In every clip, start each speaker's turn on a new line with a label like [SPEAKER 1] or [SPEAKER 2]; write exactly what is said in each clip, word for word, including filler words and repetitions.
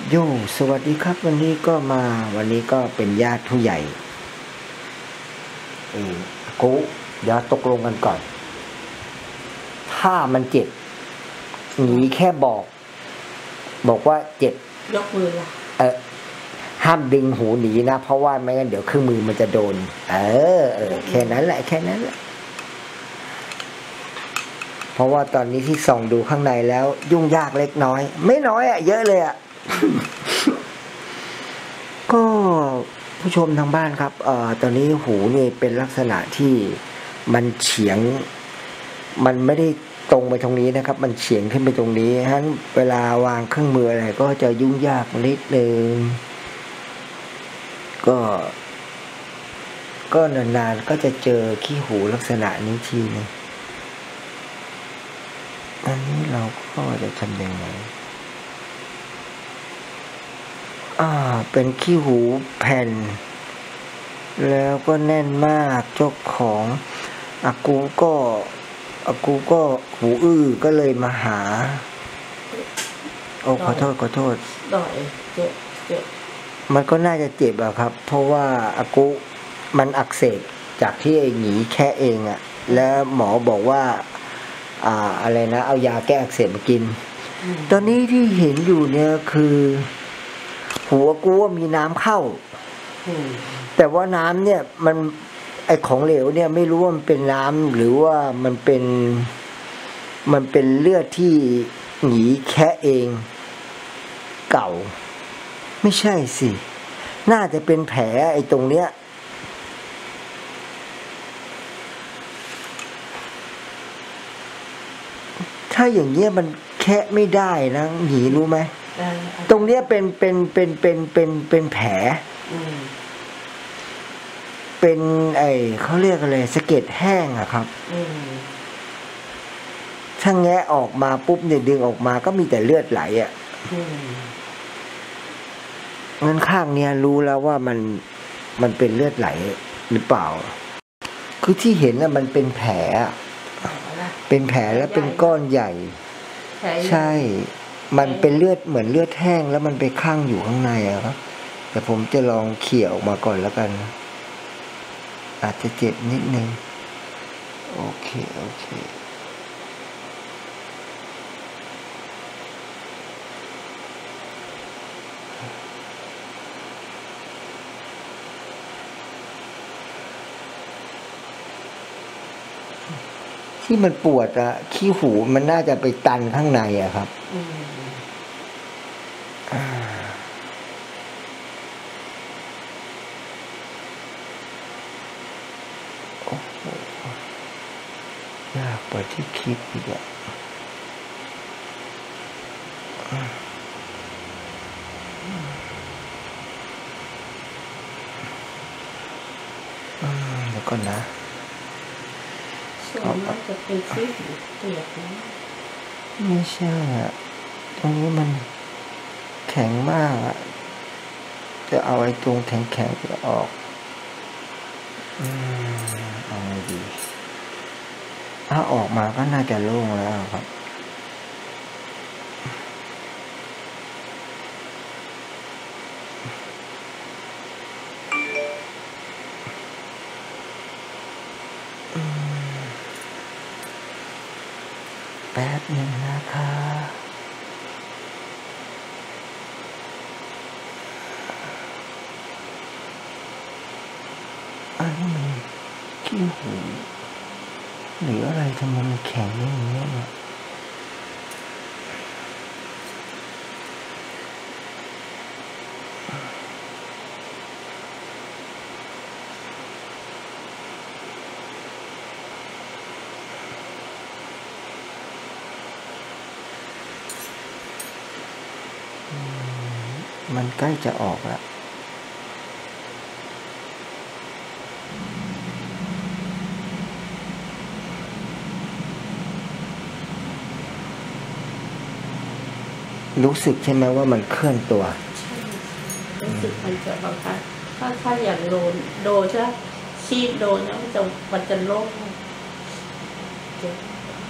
[SPEAKER 1] โยสวัสดีครับวันนี้ก็มาวันนี้ก็เป็นญาติผู้ใหญ่เออกูเดี๋ยวตกลงกันก่อนถ้ามันเจ็บหนีแค่บอกบอกว่าเจ็บ
[SPEAKER 2] ยกมือละ
[SPEAKER 1] เออห้ามดึงหูหนีนะเพราะว่าไม่งั้นเดี๋ยวเครื่องมือมันจะโดนเออเออแค่นั้นแหละแค่นั้นแหละเพราะว่าตอนนี้ที่ส่องดูข้างในแล้วยุ่งยากเล็กน้อยไม่น้อยอะเยอะเลยอะ ก็ผู้ชมทางบ้านครับเอ่อตอนนี้หูนี่เป็นลักษณะที่มันเฉียงมันไม่ได้ตรงไปตรงนี้นะครับมันเฉียงขึ้นไปตรงนี้ฉะนั้นเวลาวางเครื่องมืออะไรก็จะยุ่งยากนิดนึงก็ก็นานๆก็จะเจอขี้หูลักษณะนี้ทีนึงอันนี้เราก็จะทำยังไงอ่าเป็นขี้หูแผ่นแล้วก็แน่นมากเจ้าของอากูก็อากูก็หูอื้อก็เลยมาหาโอ้ขอโทษขอโทษ
[SPEAKER 2] ด่อยเจ็บเจ็บ
[SPEAKER 1] มันก็น่าจะเจ็บอะครับเพราะว่าอากูมันอักเสบจากที่ไอ้หนีแค่เองอะแล้วหมอบอกว่าอ่าอะไรนะเอายาแก้อักเสบมากินตอนนี้ที่เห็นอยู่เนี่ยคือหัวกูว่ามีน้ำเข้าแต่ว่าน้ำเนี่ยมันไอของเหลวเนี่ยไม่รู้ว่ามันเป็นน้ำหรือว่ามันเป็นมันเป็นเลือดที่หนีแค่เองเก่าไม่ใช่สิน่าจะเป็นแผลไอตรงเนี้ยถ้าอย่างเงี้ยมันแค่ไม่ได้นะหนีรู้ไหมตรงเนี้ยเป็นเป็นเป็นเป็นเป็นเป็นแผลเป็นไอเขาเรียกอะไรสะเก็ดแห้งอะครับถ้าแงะออกมาปุ๊บเนี่ยดึงออกมาก็มีแต่เลือดไหลอะงั้นข้างเนี้ยรู้แล้วว่ามันมันเป็นเลือดไหลหรือเปล่าคือที่เห็นน่ะมันเป็นแผลเป็นแผลแล้วเป็นก้อนใหญ่ใช่มันเป็นเลือดเหมือนเลือดแห้งแล้วมันไปคั่งอยู่ข้างในอะครับแต่ผมจะลองเขี่ยออกมาก่อนแล้วกันอาจจะเจ็บนิดนึงโอเคโอเคที่มันปวดอะขี้หูมันน่าจะไปตันข้างในอะครับยากกว่าที่คิดอีกอะเดี๋ยวก่อนนะ
[SPEAKER 2] ส่วนมากจะเป็นขี้หูเปียกนะ
[SPEAKER 1] ไม่ใช่อะตรงนี้มันแข็งมากอะจะเอาไอ้ตรงแข็งๆจะออกอืมเอาไงดีถ้าออกมาก็น่าจะโล่งแล้วครับแป๊บนึงนะคะอันนี้มันขี้หูหรืออะไรทำไมมันแข็งอย่างนี้เนี่ยมันใกล้จะออกแล้วรู้สึกใช่ไหมว่ามันเคลื่อนตัว
[SPEAKER 2] รู้สึกมันจะบางครั้งถ้าถ้าอย่างโดนโดนใช่ไหมชีดโดนแล้วมันจะมันจะโล่ง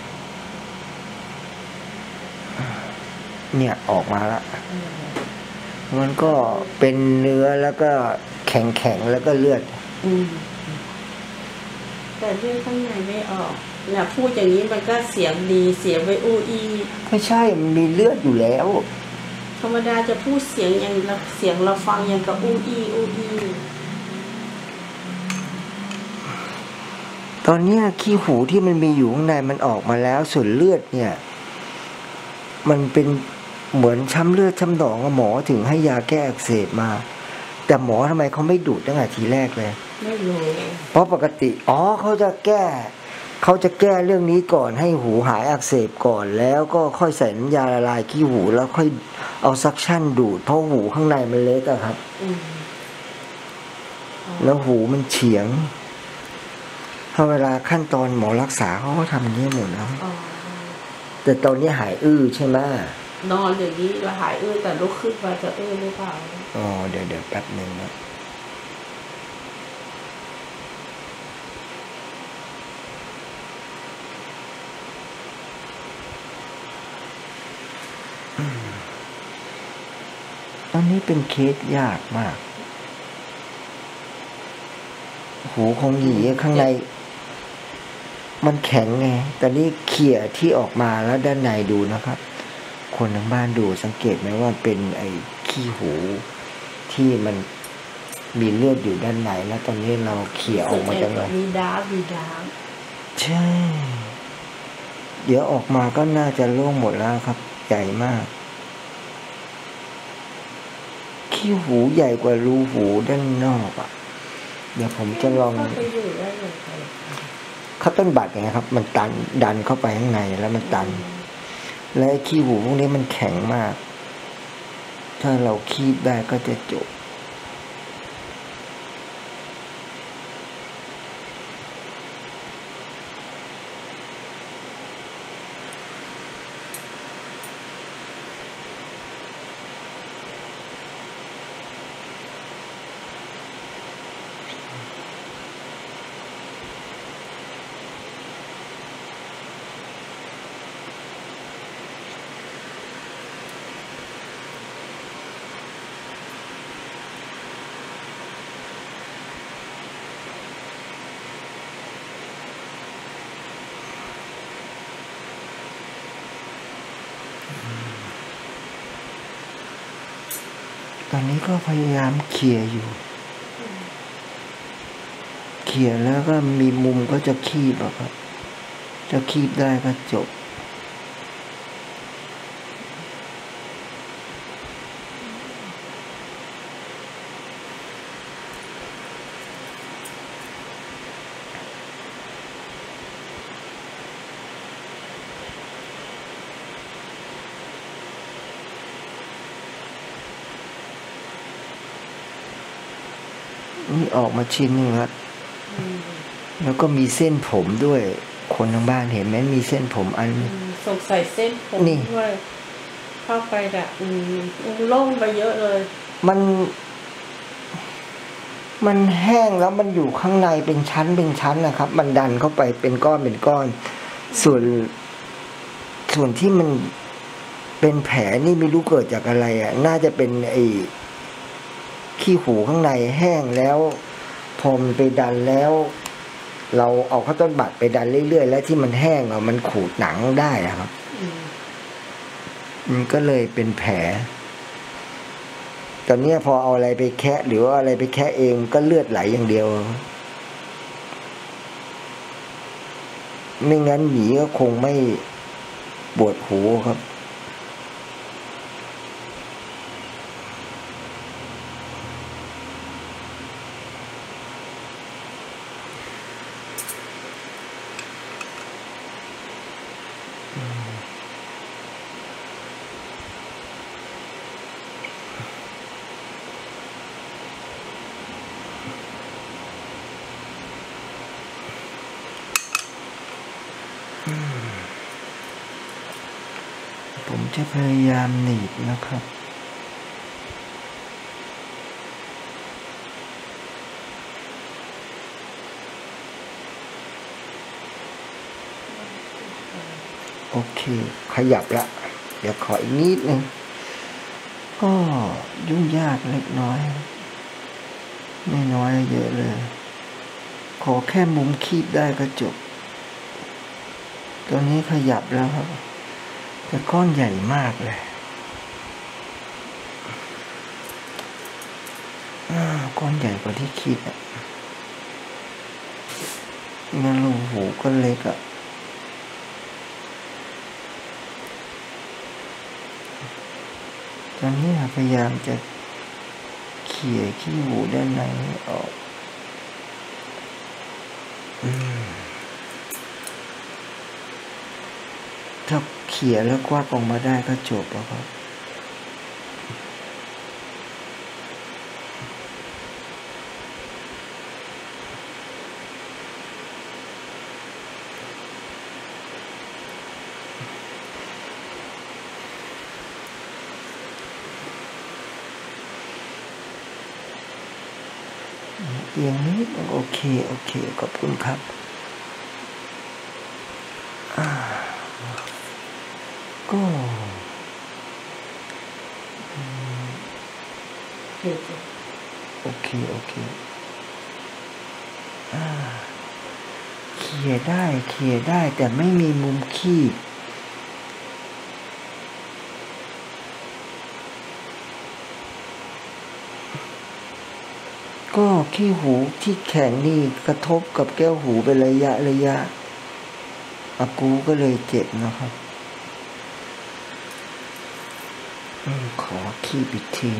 [SPEAKER 1] เนี่ยออกมาแล้วมันก็เป็นเนื้อแล้วก็แข็งแข็งแล้วก็เลือด
[SPEAKER 2] อืมแต่เลือดข้างในไม่ออกเนี่ยพูดอย่างนี้มันก็เสียงดีเสียงไปอู้อี
[SPEAKER 1] ไม่ใช่มันมีเลือดอยู่แล้ว
[SPEAKER 2] ธรรมดาจะพูดเสียงอย่างเสียงเราฟังอย่างกับอู้อีอู้อี
[SPEAKER 1] ตอนเนี้ยขี้หูที่มันมีอยู่ข้างในมันออกมาแล้วส่วนเลือดเนี่ย มันเป็นเหมือนช้ำเลือดช้ำหนองหมอถึงให้ยาแก้อักเสบมา แต่หมอทำไมเขาไม่ดูดตั้งแต่ทีแรกเลย
[SPEAKER 2] ไม่รู้
[SPEAKER 1] เพราะปกติอ๋อเขาจะแก้เขาจะแก้เรื่องนี้ก่อนให้หูหายอักเสบก่อนแล้วก็ค่อยใส่น้ำยาละลายขี้หูแล้วค่อยเอาซักชั่นดูดเพราะหูข้างในมันเล็กอะครับ
[SPEAKER 2] อืม
[SPEAKER 1] แล้วหูมันเฉียงถ้าเวลาขั้นตอนหมอรักษาเขาก็ทำอย่างนี้หมดแล้ว
[SPEAKER 2] อ๋อ
[SPEAKER 1] แต่ตอนนี้หายอื้อใช่ไหม
[SPEAKER 2] นอนอย่างนี้เราหายอื้อแต่ลุกขึ้นมาจะอื้อหรือเปล่า
[SPEAKER 1] อ๋อเดี๋ยวเดี๋ยวแป๊บหนึ่งนะตอนนี้เป็นเคสยากมาก หูของหยีข้างใน มันแข็งไงแต่นี่เขี่ยที่ออกมาแล้วด้านในดูนะครับ คนทางบ้านดูสังเกตไหมว่าเป็นไอ้ขี้หูที่มันมีเลือดอยู่ด้านในแล้วตอนนี้เราเขี่ยออกมาจากไหน
[SPEAKER 2] มีดาบมีดาบ
[SPEAKER 1] ใช่ เดี๋ยวออกมาก็น่าจะโล่งหมดแล้วครับ ใหญ่มาก ขี้หูใหญ่กว่ารูหูด้านนอกอ่ะ เดี๋ยวผมจะลอง
[SPEAKER 2] เข้าไปอยู่ได้ยังไง
[SPEAKER 1] เขาต้นบัตรไงครับ มันตันดันเข้าไปข้างในแล้วมันตัน และไอ้ขี้หูพวกนี้มันแข็งมาก ถ้าเราคีบได้ก็จะจบ ตอนนี้ก็พยายามเขี่ยอยู่ เขี่ยแล้วก็มีมุมก็จะคีบอะครับ จะคีบได้ก็จบ นี่ออกมาชิ้นหนึงแล้ว
[SPEAKER 2] อืม
[SPEAKER 1] แล้วก็มีเส้นผมด้วย คนทางบ้านเห็นไหมมีเส้นผมอัน
[SPEAKER 2] อืมสงสัยเส้นผม
[SPEAKER 1] นี่
[SPEAKER 2] ด้วยเข้าไปอะอืมโล่งไปเยอะเลย
[SPEAKER 1] มัน มันแห้งแล้วมันอยู่ข้างในเป็นชั้นเป็นชั้นนะครับ มันดันเข้าไปเป็นก้อนเป็นก้อน ส่วน ส่วนที่มันเป็นแผลนี่ไม่รู้เกิดจากอะไรอ่ะ น่าจะเป็นไอ้ขี้หูข้างในแห้งแล้วพอมันไปดันแล้ว เราเอาข้าวต้นบัตรไปดันเรื่อยๆแล้วที่มันแห้งอ่ะมันขูดหนังได้อะครับ
[SPEAKER 2] อืม
[SPEAKER 1] มันก็เลยเป็นแผล ตอนนี้พอเอาอะไรไปแคะหรือว่าอะไรไปแคะเองก็เลือดไหลอย่างเดียว ไม่งั้นหมีก็คงไม่ปวดหูครับ ผมจะพยายามหนีบนะครับ โอเค ขยับละ เดี๋ยวขออีกนิดนึงก็ยุ่งยากเล็กน้อย ไม่น้อยเยอะเลย ขอแค่มุมคีบได้ก็จบตัวนี้ขยับแล้วครับแต่ก้อนใหญ่มากเลยก้อนใหญ่กว่าที่คิดอ่ะงั้นรูหูก็เล็กอ่ะตอนนี้พยายามจะเขี่ยขี้หูด้านในออกถ้าเขี่ยแล้วกวาดออกมาได้ก็จบแล้วครับเอียงนิดโอเคโอเคขอบคุณครับก็โอเคโอเคเขี่ยได้เขี่ยได้แต่ไม่มีมุมคีบก็ขี้หูที่แข็งนี่กระทบกับแก้วหูเป็นระยะระยะอากูก็เลยเจ็บนะครับขอขี้บิดที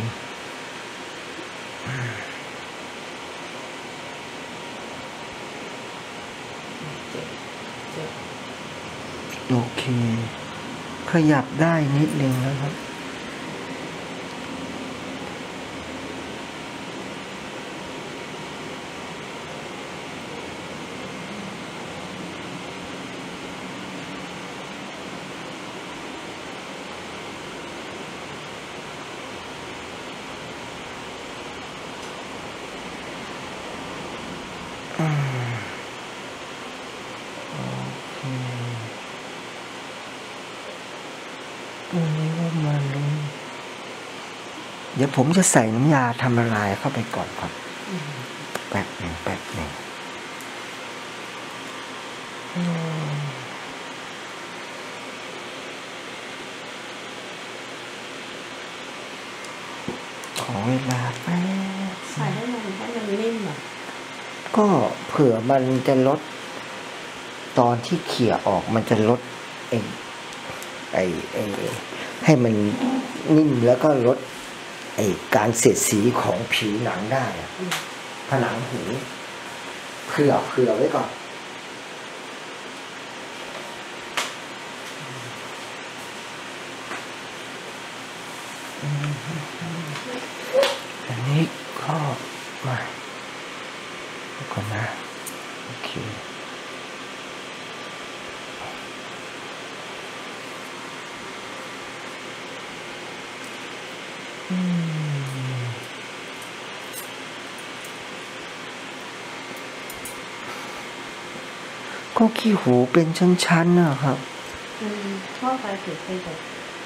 [SPEAKER 1] โอเคขยับได้นิดนึงนะครับตัวนี้ก็มาลุ้นเดี๋ยวผมจะใส่น้ำยาทำละลายเข้าไปก่อนครับแป๊บหนึ่งแป๊บหนึ่งขอเวลาแป๊บ
[SPEAKER 2] ใส่ให้มันให้มันนิ่มอ่ะ
[SPEAKER 1] ก็เผื่อมันจะลดตอนที่เขี่ยออกมันจะลดไอ้ไอ้ไอ้ให้มันนิ่มแล้วก็ลดไอ้การเสียดสีของผิวหนังได้ผนังหูเผื่อเผื่อไว้ก่อนอันนี้ก็มาก่อนนะโอเคก็ขี้หูเป็นชั้นๆนะครับ
[SPEAKER 2] อืมชอบไปถือไปแบบ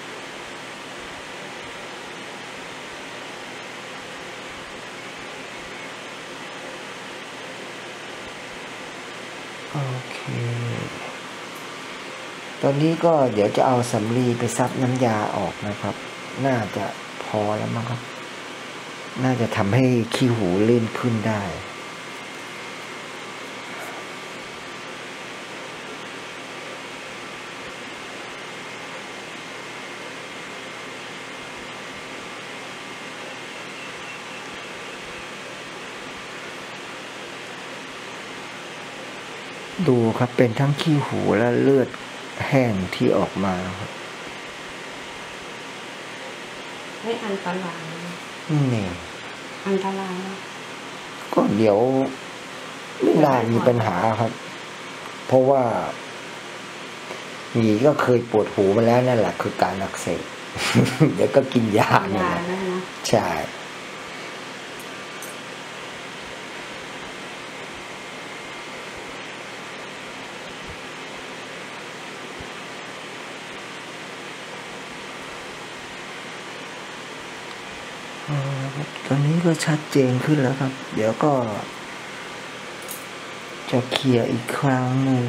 [SPEAKER 1] โอเคตอนนี้ก็เดี๋ยวจะเอาสำลีไปซับน้ำยาออกนะครับน่าจะพอแล้วมั้งครับน่าจะทำให้ขี้หูลื่นขึ้นได้ดูครับเป็นทั้งขี้หูและเลือดแห้งที่ออกมาครับ
[SPEAKER 2] ไม่อันตราย
[SPEAKER 1] นี่
[SPEAKER 2] อันตราย
[SPEAKER 1] ก็เดี๋ยวไม่น่ามีปัญหาครับเพราะว่าหมีก็เคยปวดหูมาแล้วนั่นแหละคือการอักเสบเดี๋ยวก็กินยาเนี่ยใช่อ๋อครับตอนนี้ก็ชัดเจนขึ้นแล้วครับ เดี๋ยวก็จะเคลียร์อีกครั้งหนึ่ง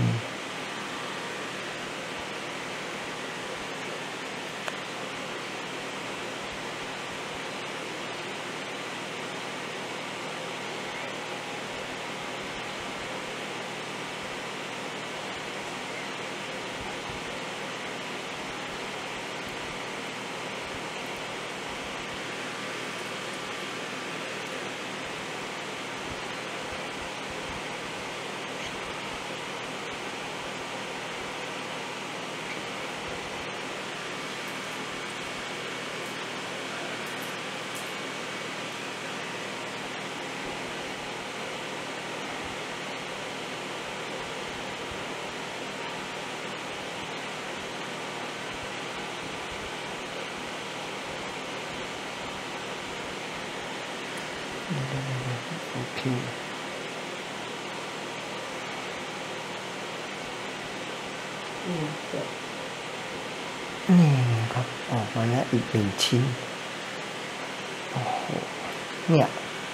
[SPEAKER 1] โอเค
[SPEAKER 2] เนี่ยเสร็จ
[SPEAKER 1] นี่ครับออกมาแล้วอีกหนึ่งชิ้นโอ้โหเนี่ย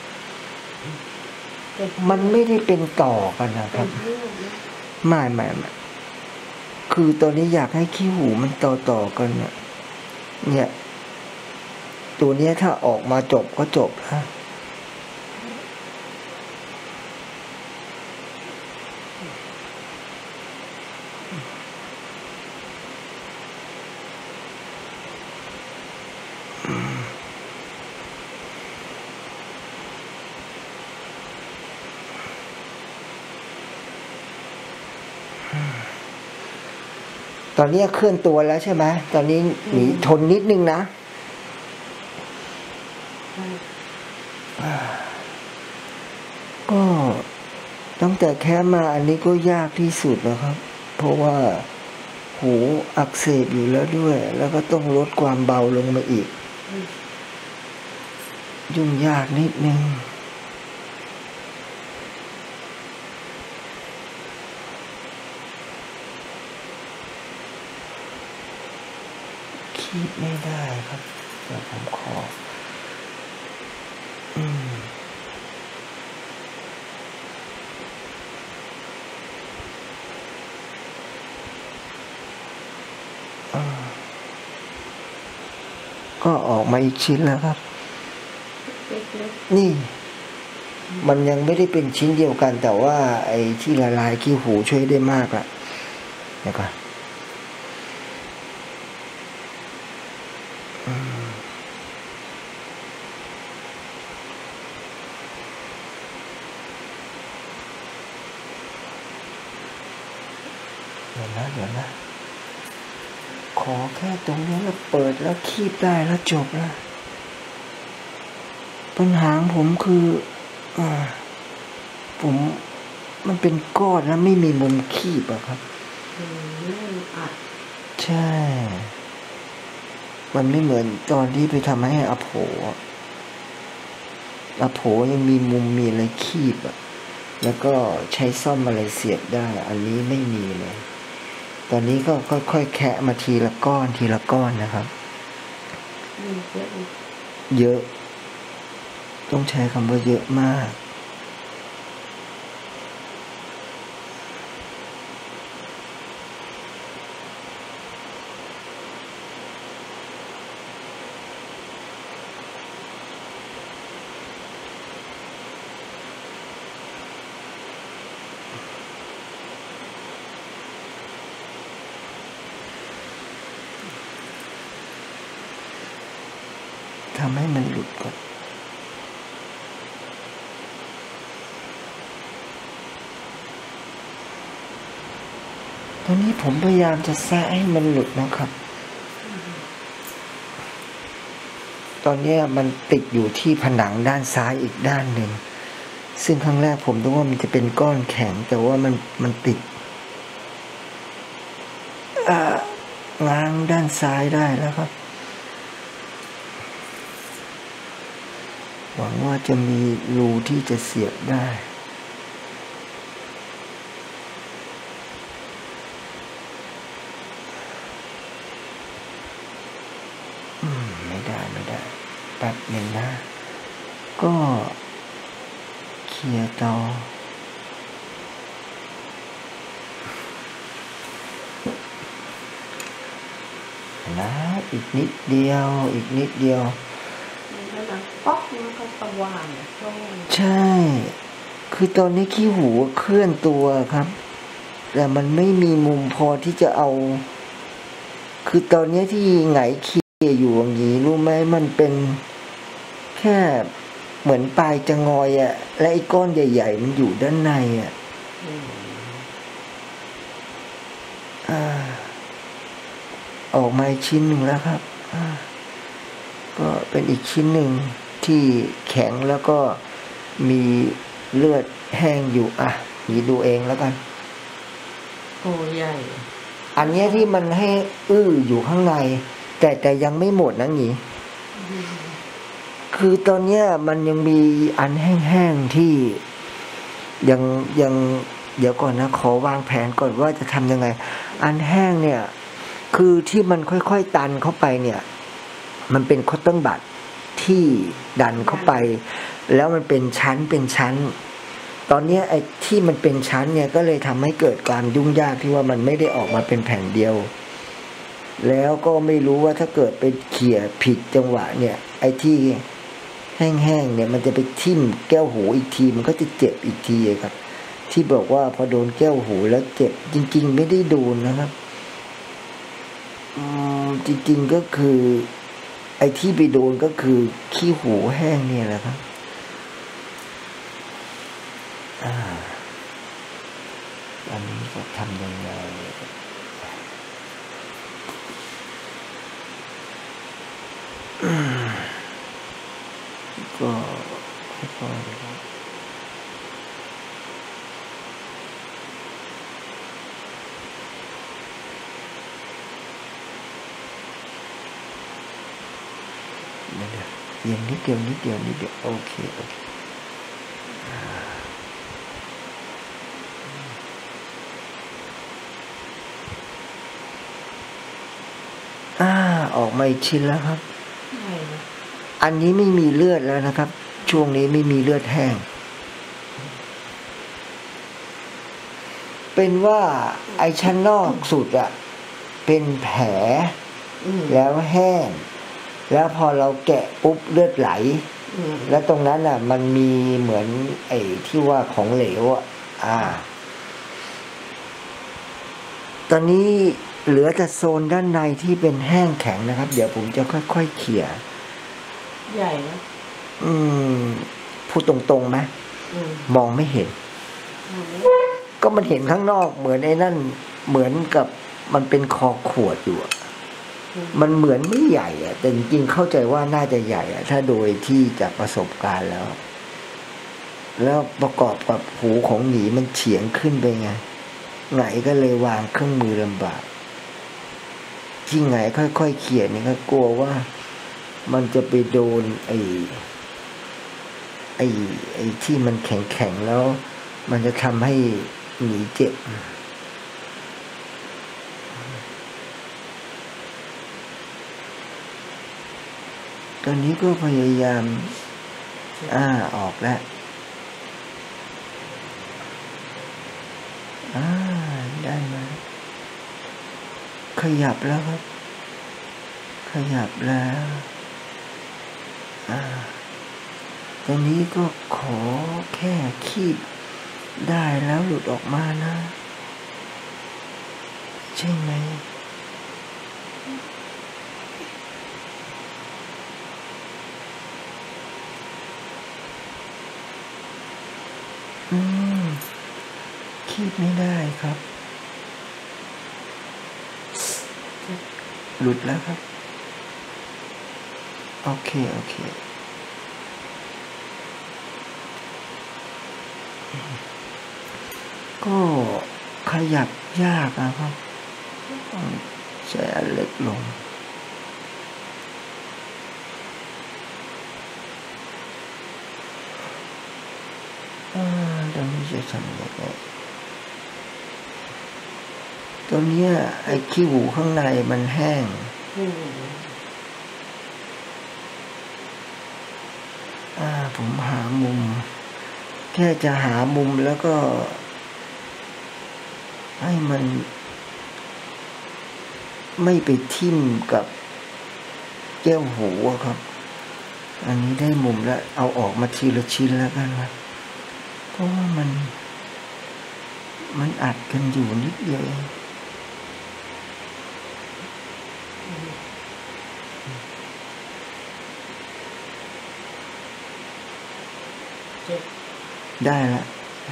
[SPEAKER 2] เป็น
[SPEAKER 1] มันไม่ได้เป็นต่อกันนะค
[SPEAKER 2] เป็
[SPEAKER 1] รับ
[SPEAKER 2] นเรื่องนะ
[SPEAKER 1] ไม่ไม่ไม่คือตอนนี้อยากให้ขี้หูมันต่อต่อกันเนี่ยเนี่ย ตัวเนี้ยถ้าออกมาจบก็จบแล้วตอนนี้เคลื่อนตัวแล้วใช่ไหมตอนนี้หนีทนนิดนึงนะ
[SPEAKER 2] ใช่
[SPEAKER 1] ก็ตั้งแต่แค่มาอันนี้ก็ยากที่สุดนะครับ เพราะว่าหูอักเสบอยู่แล้วด้วย แล้วก็ต้องลดความเบาลงมาอีก ยุ่งยากนิดนึงคีบไม่ได้ครับเดี๋ยวผมขออืมอ่าก็ออกมาอีกชิ้นแล้วครับ
[SPEAKER 2] เล็ก
[SPEAKER 1] นี่ มันยังไม่ได้เป็นชิ้นเดียวกัน แต่ว่า ไอ้ที่ละลายขี้หูช่วยได้มากอะเดี๋ยวก่อนอืมเดี๋ยวนะเดี๋ยวนะ ขอแค่ตรงนี้แล้วเปิดแล้วคีบได้แล้วจบแล้วปัญหาของผมคืออ่าผมมันเป็นก้อนแล้วไม่มีมุมคีบอะครับ
[SPEAKER 2] ๆอืมอัด
[SPEAKER 1] ใช่ มันไม่เหมือนตอนที่ไปทำให้อโผอะอโผยังมีมุมมีอะไรคีบอะแล้วก็ใช้ซ่อมอะไรเสียบได้ อันนี้ไม่มีเลย ตอนนี้ก็ค่อยๆแคะมาทีละก้อนทีละก้อนนะครับ
[SPEAKER 2] อืมเยอะอีก
[SPEAKER 1] เยอะ ต้องใช้คำว่าเยอะมาก ทำให้มันหลุดก่อน ตอนนี้ผมพยายามจะแซะให้มันหลุดนะครับ ตอนนี้มันติดอยู่ที่ผนังด้านซ้ายอีกด้านหนึ่ง ซึ่งครั้งแรกผมนึกว่ามันจะเป็นก้อนแข็ง แต่ว่ามันมันติดอ่าง้างด้านซ้ายได้แล้วครับ หวังว่าจะมีรูที่จะเสียบได้ อืม ไม่ได้ไม่ได้แป๊บหนึ่งนะก็เคลียร์ต่อนะอีกนิดเดียวอีกนิดเดียว
[SPEAKER 2] แล้วนะป๊อกมันก็สว่างโล่ง
[SPEAKER 1] ใช่คือตอนนี้ขี้หูเคลื่อนตัวครับแต่มันไม่มีมุมพอที่จะเอาคือตอนนี้ที่ไงเคลียร์อยู่อย่างนี้รู้ไหมมันเป็นแค่เหมือนปลายจะงอยอะและไอ้ก้อนใหญ่ๆมันอยู่ด้านในอะอ่าออกมาอีกชิ้นหนึ่งแล้วครับก็เป็นอีกชิ้นหนึ่งที่แข็งแล้วก็มีเลือดแห้งอยู่อ่ะนี่ดูเองแล้วกัน
[SPEAKER 2] โอ้ใหญ่
[SPEAKER 1] อันนี้ที่มันให้อื้ออยู่ข้างในแต่แต่ยังไม่หมดนะงี้คือตอนนี้มันยังมีอันแห้งๆที่ยังยังเดี๋ยวก่อนนะขอวางแผนก่อนว่าจะทำยังไงอันแห้งเนี่ยคือที่มันค่อยๆตันเข้าไปเนี่ยมันเป็นคอตตอนบัดที่ดันเข้าไปแล้วมันเป็นชั้นเป็นชั้นตอนนี้ไอ้ที่มันเป็นชั้นเนี่ยก็เลยทำให้เกิดความยุ่งยากที่ว่ามันไม่ได้ออกมาเป็นแผ่นเดียวแล้วก็ไม่รู้ว่าถ้าเกิดไปเขี่ยผิดจังหวะเนี่ยไอ้ที่แห้งๆเนี่ยมันจะไปทิ่มแก้วหูอีกทีมันก็จะเจ็บอีกทีครับที่บอกว่าพอโดนแก้วหูแล้วเจ็บจริงๆไม่ได้โดนนะครับอืมจริงๆก็คือไอ้ที่ไปโดนก็คือขี้หูแห้งเนี่ยแหละครับอ่าอันนี้จะทำยังไงก็ค่อยๆครับเดี๋ยวเย็นนิดเดียวนิดเดียวนิดเดียวโอเคโอเคอ่าออกมาอีกชิ้นแล้วครับอันนี้ไม่มีเลือดแล้วนะครับช่วงนี้ไม่มีเลือดแห้งเป็นว่าไอ้ชั้นนอกสุดอะเป็นแผลแล้วแห้งแล้วพอเราแกะปุ๊บเลือดไหลแล้วตรงนั้นอ่ะมันมีเหมือนไอ้ที่ว่าของเหลวอ่ะอ่าตอนนี้เหลือแต่โซนด้านในที่เป็นแห้งแข็งนะครับเดี๋ยวผมจะค่อยๆเขี่ย
[SPEAKER 2] ใหญ่นะ
[SPEAKER 1] อืมพูดตรงๆไหมมองไม่เห็นก็มันเห็นข้างนอกเหมือนไอ้นั่นเหมือนกับมันเป็นคอขวดอยู่มันเหมือนไม่ใหญ่อะแต่จริงๆเข้าใจว่าน่าจะใหญ่อะถ้าโดยที่จากประสบการณ์แล้วแล้วประกอบกับหูของหมีมันเฉียงขึ้นไปไงไงก็เลยวางเครื่องมือลำบากที่ไงค่อยๆเขี่ยนี่ก็กลัวว่ามันจะไปโดนไอ้ไอ้ไอ้ที่มันแข็งๆแล้วมันจะทำให้หมีเจ็บตอนนี้ก็พยายามอ่าออกแล้วอ่าได้มาขยับแล้วครับขยับแล้วอ่าตอนนี้ก็ขอแค่คีบได้แล้วหลุดออกมานะใช่ไหมอืมคีบไม่ได้ครับหลุดแล้วครับโอเคโอเคก็ขยับยากนะครับใช้อันเล็กลงตอนนี้จะทำยังไงตอนนี้ไอ้ขี้หูข้างในมันแห้งผมหามุมแค่จะหามุมแล้วก็ให้มันไม่ไปทิ่มกับแก้วหูครับอันนี้ได้มุมแล้วเอาออกมาทีละชิ้นแล้วกันนะเพราะว่ามันมันอัดกันอยู่นิดเดียวได้ละ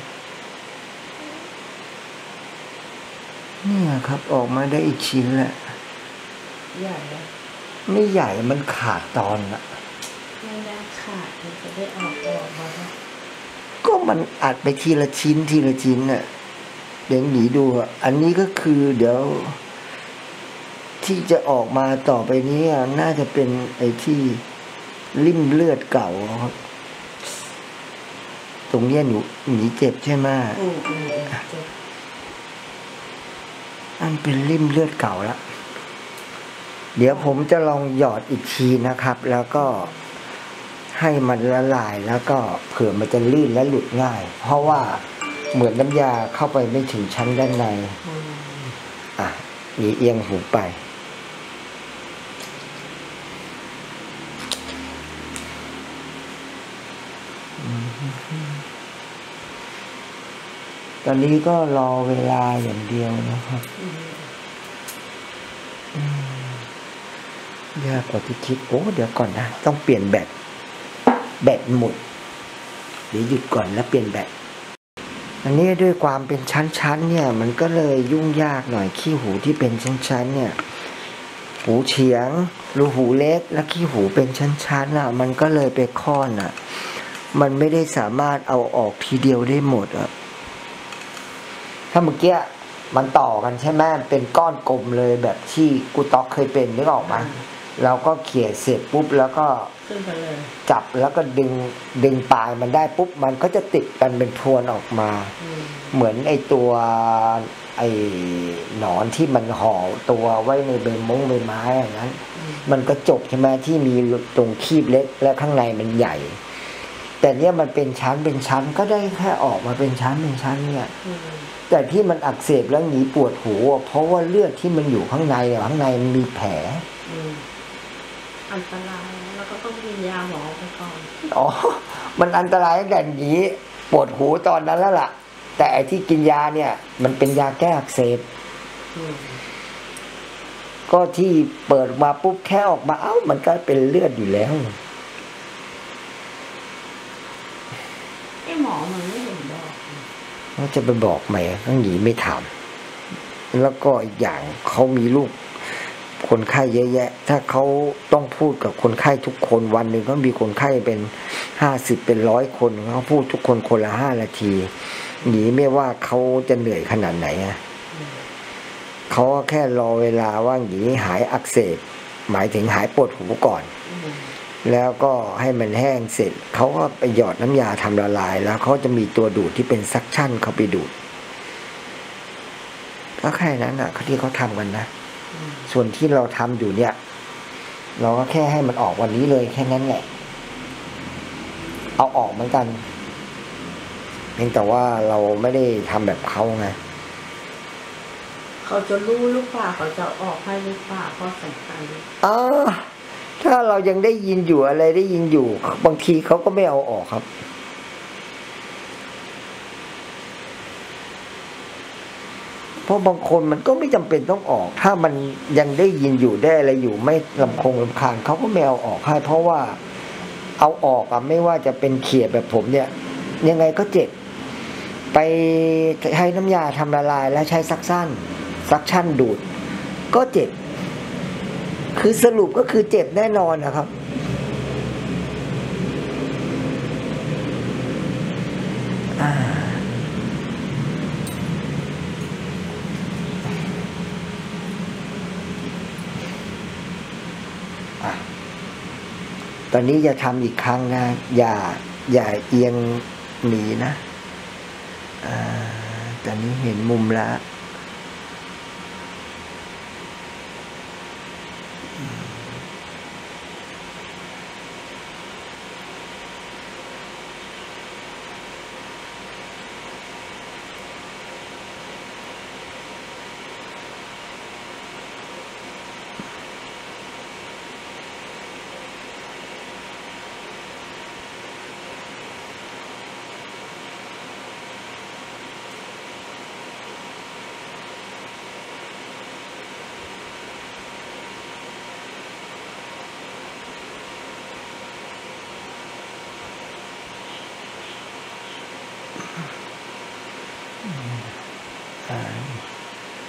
[SPEAKER 1] เนี่ยครับออกมาได้อีกชิ้นแหละ
[SPEAKER 2] ใหญ่ไหม
[SPEAKER 1] ไม่ใหญ่มันขาดตอนละ
[SPEAKER 2] ไม่ได้ขาดมันจะได้ออกออกมา
[SPEAKER 1] ก็มันอัดไปทีละชิ้นทีละชิ้นน่ะเดี๋ยวหนีดูอ่ะอันนี้ก็คือเดี๋ยวที่จะออกมาต่อไปนี้น่าจะเป็นไอ้ที่ริ่มเลือดเก่าครับตรงเนี้ยหนูหนีเจ็บใช่ไหม
[SPEAKER 2] อืมอืมเจ็บ
[SPEAKER 1] อันเป็นริ่มเลือดเก่าละเดี๋ยวผมจะลองหยอดอีกทีนะครับ แล้วก็ให้มันละลายแล้วก็เผื่อมันจะลื่นและหลุดง่าย เพราะว่าเหมือนน้ำยาเข้าไปไม่ถึงชั้นด้านในอ่ะหนีเอียงหูไปตอนนี้ก็รอเวลาอย่างเดียวนะครับยากกว่าที่คิดโอ้เดี๋ยวก่อนนะต้องเปลี่ยนแบตแบตหมดเดี๋ยวหยุดก่อนแล้วเปลี่ยนแบตอันนี้ด้วยความเป็นชั้นๆเนี่ยมันก็เลยยุ่งยากหน่อยขี้หูที่เป็นชั้นๆเนี่ยหูเฉียงรูหูเล็กและขี้หูเป็นชั้นๆอ่ะมันก็เลยไปค่อนอ่ะมันไม่ได้สามารถเอาออกทีเดียวได้หมดอ่ะถ้าเมื่อกี้มันต่อกันใช่ไหมเป็นก้อนกลมเลยแบบที่กูต๊อกเคยเป็นนึกออกไหมเราก็เขี่ยเสร็จปุ๊บแล้วก็จับแล้วก็ดึงดึงปลายมันได้ปุ๊บมันก็จะติดกันเป็นพรวนออกมาเหมือนไอตัวไอหนอนที่มันห่อตัวไว้ในใบมงใบไม้อย่างนั้นมันก็จบใช่ไหมที่มีตรงคีบเล็กและข้างในมันใหญ่แต่เนี้ยมันเป็นชั้นเป็นชั้นก็ได้แค่ออกมาเป็นชั้นเป็นชั้นเนี่ยแต่ที่มันอักเสบแล้วหนีปวดหูเพราะว่าเลือดที่มันอยู่ข้างในข้างในมันมีแผล
[SPEAKER 2] อันตรายแล้วก็ต้องกินยาหมอไปก่อน
[SPEAKER 1] อ๋อมันอันตรายตั้งแต่หนีปวดหูตอนนั้นแล้วล่ะแต่ไอ้ที่กินยาเนี่ยมันเป็นยาแก้อักเสบก็ที่เปิดมาปุ๊บแค่ออกมาเอ้ามันก็เป็นเลือดอยู่แล้ว
[SPEAKER 2] ไอ้หมอมันไม่เห็นบอก
[SPEAKER 1] ว่าจะไปบอกไหมต้องหนีไม่ทำแล้วก็อีกอย่างเขามีลูกคนไข้เยอะแยะถ้าเขาต้องพูดกับคนไข้ทุกคนวันหนึ่งก็มีคนไข้เป็นห้าสิบเป็นร้อยคนเขาพูดทุกคนคนละห้านาทีหนีไม่ว่าเขาจะเหนื่อยขนาดไหนอ่ะเขาแค่รอเวลาว่าหนีหายอักเสบหมายถึงหายปวดหูก่อนแล้วก็ให้มันแห้งเสร็จเขาก็ไปหยอดน้ำยาทำละลายแล้วเขาจะมีตัวดูดที่เป็นซักชั่นเขาไปดูดก็แค่นั้นอ่ะที่เขาทำกันนะส่วนที่เราทำอยู่เนี่ยเราก็แค่ให้มันออกวันนี้เลยแค่นั้นแหละเอาออกเหมือนกันเพียงแต่ว่าเราไม่ได้ทำแบบเขาไง
[SPEAKER 2] เขาจะรู้หรือเปล่าเขาจะออกให้หรือเปล่าข้อสำคัญ
[SPEAKER 1] อ๋อถ้าเรายังได้ยินอยู่อะไรได้ยินอยู่บางทีเขาก็ไม่เอาออกครับเพราะบางคนมันก็ไม่จำเป็นต้องออกถ้ามันยังได้ยินอยู่ได้อะไรอยู่ไม่ลำคงลำคาญเขาก็ไม่เอาออกให้เพราะว่าเอาออกอะไม่ว่าจะเป็นเขียดแบบผมเนี่ยยังไงก็เจ็บไปใช้น้ำยาทำละลายแล้วใช้ซักชั่นซักชั่นดูดก็เจ็บคือสรุปก็คือเจ็บแน่นอนนะครับอ่าตอนนี้จะทำอีกครั้งนะอย่าอย่าเอียงหนีนะอ่าตอนนี้เห็นมุมแล้ว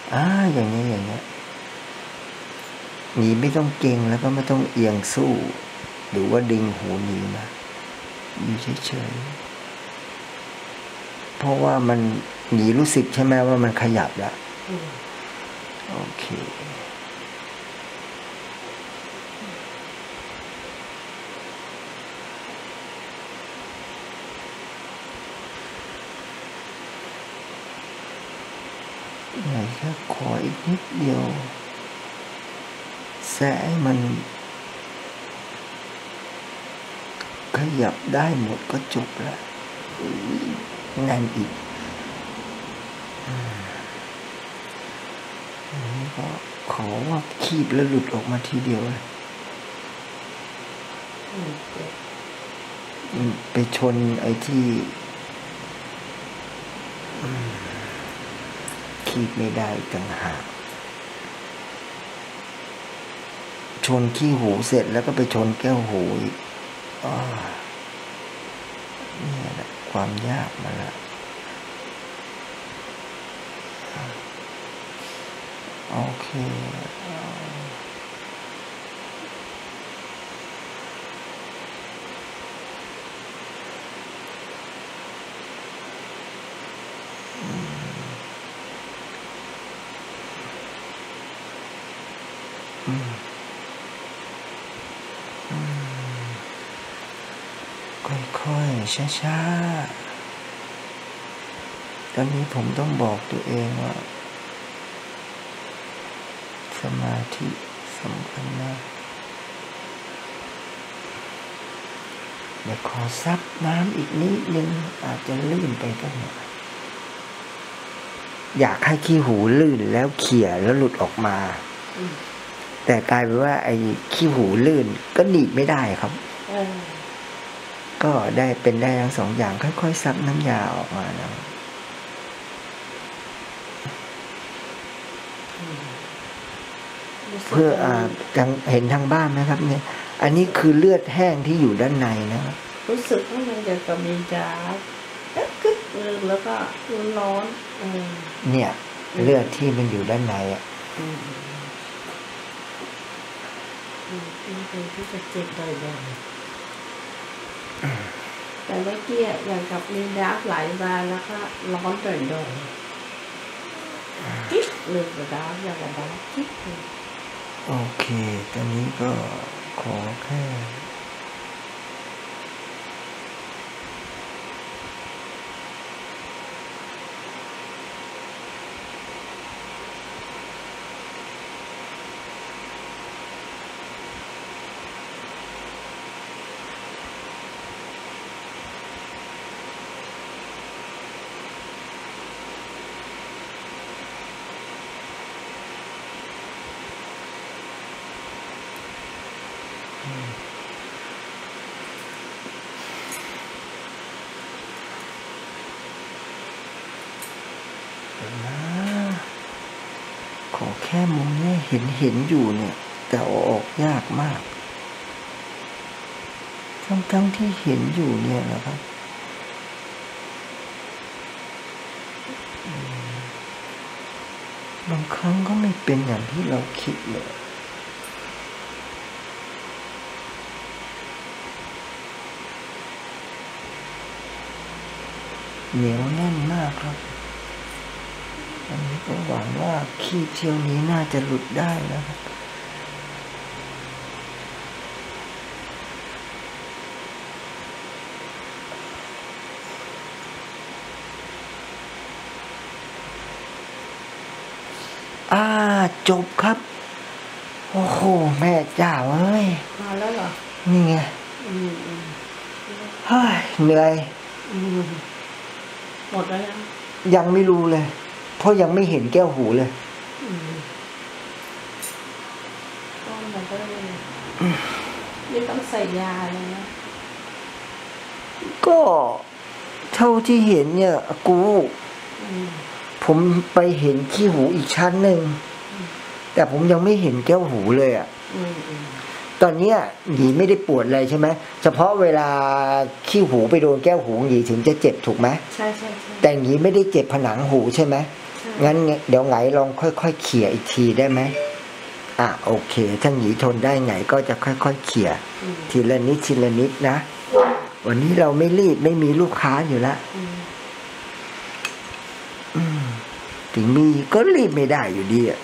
[SPEAKER 1] อ่าอย่างนี้อย่างนี้หนีไม่ต้องเก่งแล้วก็ไม่ต้องเอียงสู้หรือว่าดึงหูหนีนะอยู่เฉยๆเพราะว่ามันหนีรู้สึกใช่ไหมว่ามันขยับแล้วโอเคไหนแค่ขออีกนิดเดียวแสะให้มันขยับได้หมดก็จบแล้วแน่นอีกอันนี้ก็ขอว่าคีบแล้วหลุดออกมาทีเดียวเลยไปชนไอ้ที่คีบไม่ได้ต่างหากชนขี้หูเสร็จแล้วก็ไปชนแก้วหูอีกอ๋อนี่แหละความยากมาละโอเคอืมค่อยๆช้าๆตอนนี้ผมต้องบอกตัวเองว่าสมาธิสำคัญมากเดี๋ยวขอซับน้ำอีกนิดนึงอาจจะลื่นไปก็หน่อยอยากให้ขี้หูลื่นแล้วเขี่ยแล้วหลุดออกมาแต่กลายเป็นว่าไอ้ขี้หูลื่นก็หนีบไม่ได้ครับก็ได้เป็นได้ทั้งสองอย่างค่อยๆซับน้ำยาออกมานะเพื่ออ่าเห็นทางบ้านไหมครับเนี่ยอันนี้คือเลือดแห้งที่อยู่ด้านในนะครับ
[SPEAKER 2] รู้สึกว่ามันจะกระมีจากึ๊กแล้วก็ร้อน
[SPEAKER 1] เนี่ยเลือดที่มันอยู่ด้านในอ่ะ
[SPEAKER 2] ที่จะเจ็บบ่อยๆแต่เมื่อกี้อย่างกับมีดาร์กไหลมาแล้วก็ร้อนด่อยๆกิ๊กเลยกระดาษอย่างกระดาษกิ๊ก
[SPEAKER 1] โอเคตอนนี้ก็ขอแค่นะขอแค่มุมนี้เห็นเห็นอยู่เนี่ยแต่เอาออกยากมากทั้งทั้งที่เห็นอยู่เนี่ยนะครับบางครั้งก็ไม่เป็นอย่างที่เราคิดเลยเหนียวแน่นมากครับอันนี้ก็หวังว่าขี้เที่ยวนี้น่าจะหลุดได้นะครับอ่าจบครับโอ้โหแม่เจ้าเอ้ย
[SPEAKER 2] มาแล้วเหรอ
[SPEAKER 1] นี่ไงเฮ้ยเหนื่อย
[SPEAKER 2] หมดแล้วยัง
[SPEAKER 1] ยังไม่รู้เลยเพราะยังไม่เห็นแก้วหูเลย
[SPEAKER 2] ต้องมันก็เลยไม่ต้องใส่ยาเลยนะ
[SPEAKER 1] ก็เท่าที่เห็นเนี่ยกูผมไปเห็นขี้หูอีกชั้นหนึ่งแต่ผมยังไม่เห็นแก้วหูเลยอ่ะตอนนี้หยีไม่ได้ปวดอะไรใช่ไหมเฉพาะเวลาขี้หูไปโดนแก้วหูหยีถึงจะเจ็บถูกไหม
[SPEAKER 2] ใช่ใช่ใช่
[SPEAKER 1] แต่หยีไม่ได้เจ็บผนังหูใช่ไหมงั้นเดี๋ยวไงลองค่อยๆเขี่ยอีกทีได้ไหมอ่ะโอเคถ้าหนีทนได้ไงก็จะค่อยๆเขี่ยทีละนิดทีละนิดนะวันนี้เราไม่รีบไม่มีลูกค้าอยู่แล้วถึงมีก็รีบไม่ได้อยู่ดีอ่ะ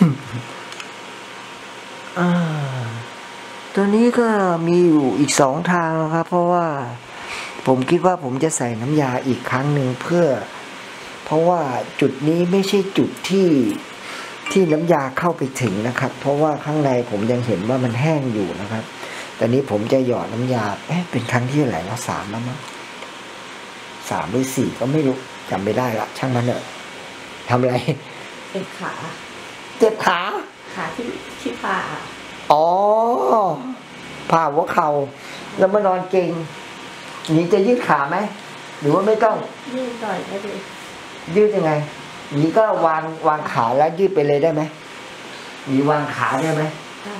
[SPEAKER 1] ตัวนี้ก็มีอยู่อีกสองทางนะครับเพราะว่าผมคิดว่าผมจะใส่น้ำยาอีกครั้งหนึ่งเพื่อเพราะว่าจุดนี้ไม่ใช่จุดที่ที่น้ำยาเข้าไปถึงนะครับเพราะว่าข้างในผมยังเห็นว่ามันแห้งอยู่นะครับตอนนี้ผมจะหยอดน้ำยาเอ๊ะเป็นครั้งที่เท่าไหร่แล้วสามแล้วมั้งสามหรือสี่ก็ไม่รู้จำไม่ได้ละช่างมันเถอะทำอะไร
[SPEAKER 2] เจ็บขา
[SPEAKER 1] เจ็บขา
[SPEAKER 2] ขาที่ที่ผ่า
[SPEAKER 1] อ๋อผ่าหัวเข่าแล้วมานอนเก่งนี่จะยืดขาไหมหรือว่าไม่ต้อง
[SPEAKER 2] ยืดหน่อยก็ดี
[SPEAKER 1] ยืดยังไงนี่ก็วางวางขาแล้วยืดไปเลยได้ไหมนี่วางขาได้ไหมได้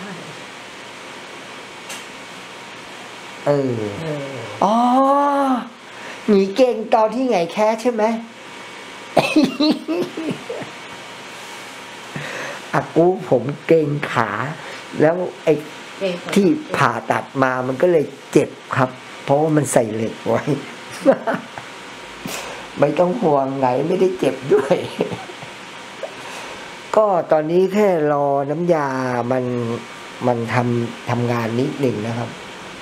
[SPEAKER 1] เอออ๋อหนีเก่งตอนที่ไงแค่ใช่ไหมอากูผมเก่งขาแล้วไอ้ที่ผ่าตัดมามันก็เลยเจ็บครับเพราะว่ามันใส่เหล็กไว้ ไม่ต้องห่วงไงไม่ได้เจ็บด้วย ก็ตอนนี้แค่รอน้ำยามันมันทำทำงานนิดหนึ่งนะครับ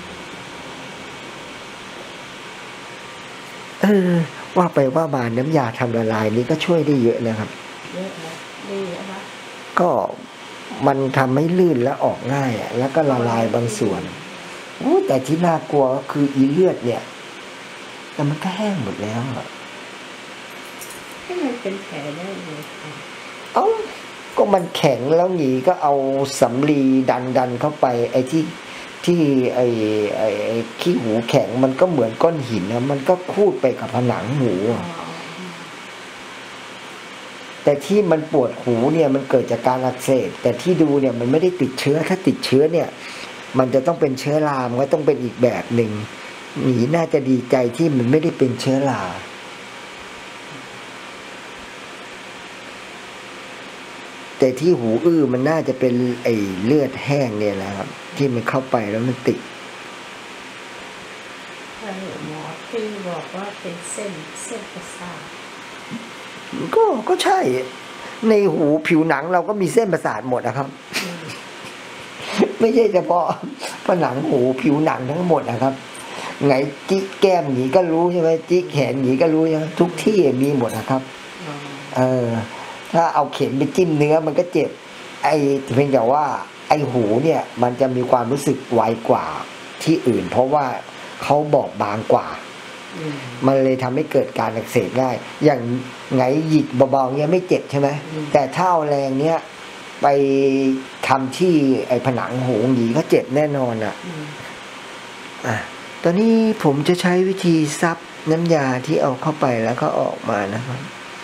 [SPEAKER 1] เออว่าไปว่ามาน้ำยาทำละลายนี้ก็ช่วยได้เยอะนะครับ
[SPEAKER 2] เยอะนะดีนะคะ
[SPEAKER 1] ก็มันทำให้ลื่นและออกง่ายแล้วก็ละลายบางส่วนโอ้แต่ที่น่ากลัวก็คืออีเลือดเนี่ยแต่มันก็แห้งหมดแล้วอะ
[SPEAKER 2] ให้มันเป็นแผลได้เลย
[SPEAKER 1] เอ้าก็มันแข็งแล้วหนีก็เอาสำลีดันดันเข้าไปไอ้ที่ที่ไอ้ไอ้ไอ้ขี้หูแข็งมันก็เหมือนก้อนหินนะมันก็คูดไปกับผนังหูแต่ที่มันปวดหูเนี่ยมันเกิดจากการอักเสบแต่ที่ดูเนี่ยมันไม่ได้ติดเชื้อถ้าติดเชื้อเนี่ยมันจะต้องเป็นเชื้อรามันก็ต้องเป็นอีกแบบหนึ่งหนีน่าจะดีใจที่มันไม่ได้เป็นเชื้อราแต่ที่หูอื้อมันน่าจะเป็นไอ้เลือดแห้งเนี่ยแหละครับที่มันเข้าไปแล้วมันติด
[SPEAKER 2] หมอที่บอกว่าเป็นเส้นเส้นประสาท
[SPEAKER 1] ก็ก็ใช่ในหูผิวหนังเราก็มีเส้นประสาทหมดนะครับ ไม่ใช่เฉพาะผนังหูผิวหนังทั้งหมดนะครับไงจิ๊กแก้มหนีก็รู้ใช่ไหมจิ๊กแขนหนีก็รู้ใช่ไหมทุกที่มีหมดนะครับเออถ้าเอาเข็มไปจิ้มเนื้อมันก็เจ็บไอ้เพียงแต่ว่าไอ้หูเนี่ยมันจะมีความรู้สึกไวกว่าที่อื่นเพราะว่าเขาบอบบางกว่ามันเลยทำให้เกิดการอักเสบง่ายอย่างไงหยิกเบาๆเนี้ยไม่เจ็บใช่ไหมแต่ถ้าเอาแรงเนี้ยไปทำที่ไอ้ผนังหูหนีก็เจ็บแน่นอนอ่ะอ่ะตอนนี้ผมจะใช้วิธีซับน้ำยาที่เอาเข้าไปแล้วก็ออกมานะครับ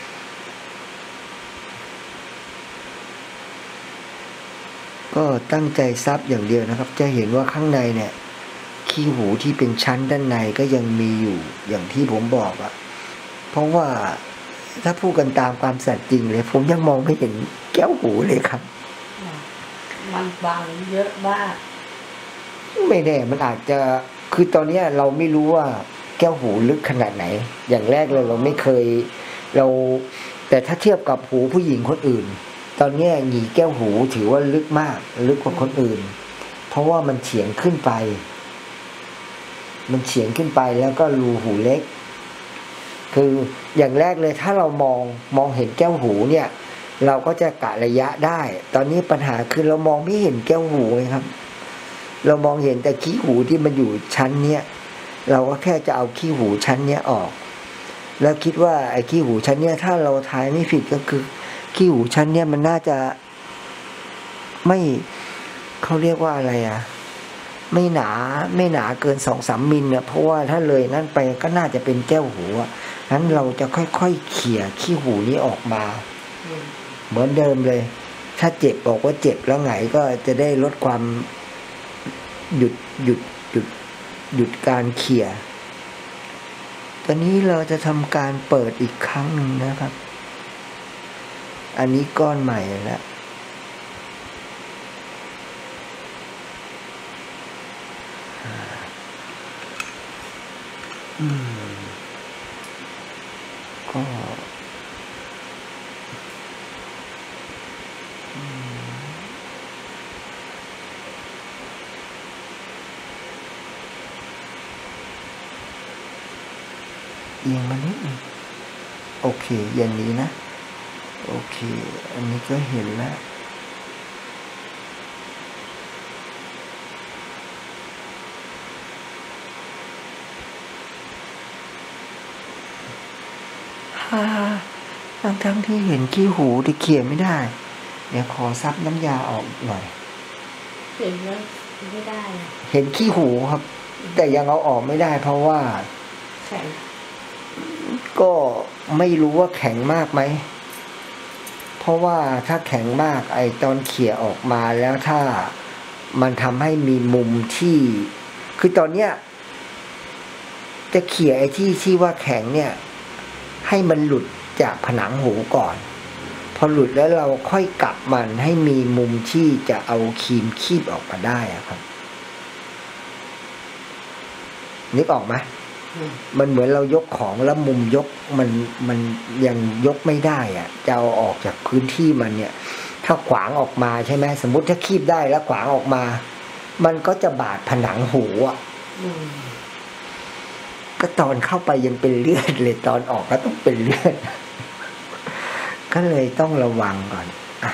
[SPEAKER 1] ก็ตั้งใจซับอย่างเดียวนะครับจะเห็นว่าข้างในเนี่ยขี้หูที่เป็นชั้นด้านในก็ยังมีอยู่อย่างที่ผมบอกอะเพราะว่าถ้าพูดกันตามความสัตย์จริงเลยผมยังมองไม่เห็นแก้วหูเลยครับ
[SPEAKER 2] มันบางเยอะมาก
[SPEAKER 1] ไม่แน่มันอาจจะคือตอนนี้เราไม่รู้ว่าแก้วหูลึกขนาดไหนอย่างแรกเลยเราไม่เคยเราแต่ถ้าเทียบกับหูผู้หญิงคนอื่นตอนนี้หนีแก้วหูถือว่าลึกมากลึกกว่าคนอื่นเพราะว่ามันเฉียงขึ้นไปมันเฉียงขึ้นไปแล้วก็รูหูเล็กคืออย่างแรกเลยถ้าเรามองมองเห็นแก้วหูเนี่ยเราก็จะกะระยะได้ตอนนี้ปัญหาคือเรามองไม่เห็นแก้วหูไงครับเรามองเห็นแต่ขี้หูที่มันอยู่ชั้นเนี้ยเราก็แค่จะเอาขี้หูชั้นเนี้ยออกแล้วคิดว่าไอ้ขี้หูชั้นเนี้ยถ้าเราทายไม่ผิดก็คือขี้หูชั้นเนี้ยมันน่าจะไม่เขาเรียกว่าอะไรอ่ะไม่หนาไม่หนาเกินสองสามมิลเนี่ยเพราะว่าถ้าเลยนั่นไปก็น่าจะเป็นแก้วหูอ่ะนั้นเราจะค่อยๆเขี่ยขี้หูนี้ออกมาเหมือนเดิมเลยถ้าเจ็บบอกว่าเจ็บแล้วไงก็จะได้ลดความหยุดหยุดหยุดหยุดการเขี่ยตอนนี้เราจะทำการเปิดอีกครั้งหนึ่งนะครับอันนี้ก้อนใหม่แล้วอืมก็เอียงมานิดนึงโอเคอย่างนี้นะโอเคอันนี้ก็เห็นแล้วฮ่าทั้งทั้งที่เห็นขี้หูแต่เขียนไม่ได้เดี๋ยวขอซับน้ำยาออกหน่อย
[SPEAKER 2] เห็นแล้วไม่ได้
[SPEAKER 1] เห็นขี้หูครับแต่ยังเอาออกไม่ได้เพราะว่า
[SPEAKER 2] แข็ง
[SPEAKER 1] ก็ไม่รู้ว่าแข็งมากไหมเพราะว่าถ้าแข็งมากไอตอนเขี่ยออกมาแล้วถ้ามันทำให้มีมุมที่คือตอนเนี้ยจะเขี่ยไอที่ที่ว่าแข็งเนี่ยให้มันหลุดจากผนังหูก่อนพอหลุดแล้วเราค่อยกลับมันให้มีมุมที่จะเอาครีมคีบออกมาได้อะครับนึกออกไหมมันเหมือนเรายกของแล้วมุมยกมันมันยังยกไม่ได้อ่ะจะเอาออกจากพื้นที่มันเนี่ยถ้าขวางออกมาใช่ไหมสมมุติถ้าคีบได้แล้วขวางออกมามันก็จะบาดผนังหูอ่ะก็ตอนเข้าไปยังเป็นเลือดเลยตอนออกก็ต้องเป็นเลือดก็เลยต้องระวังก่อนอ่ะ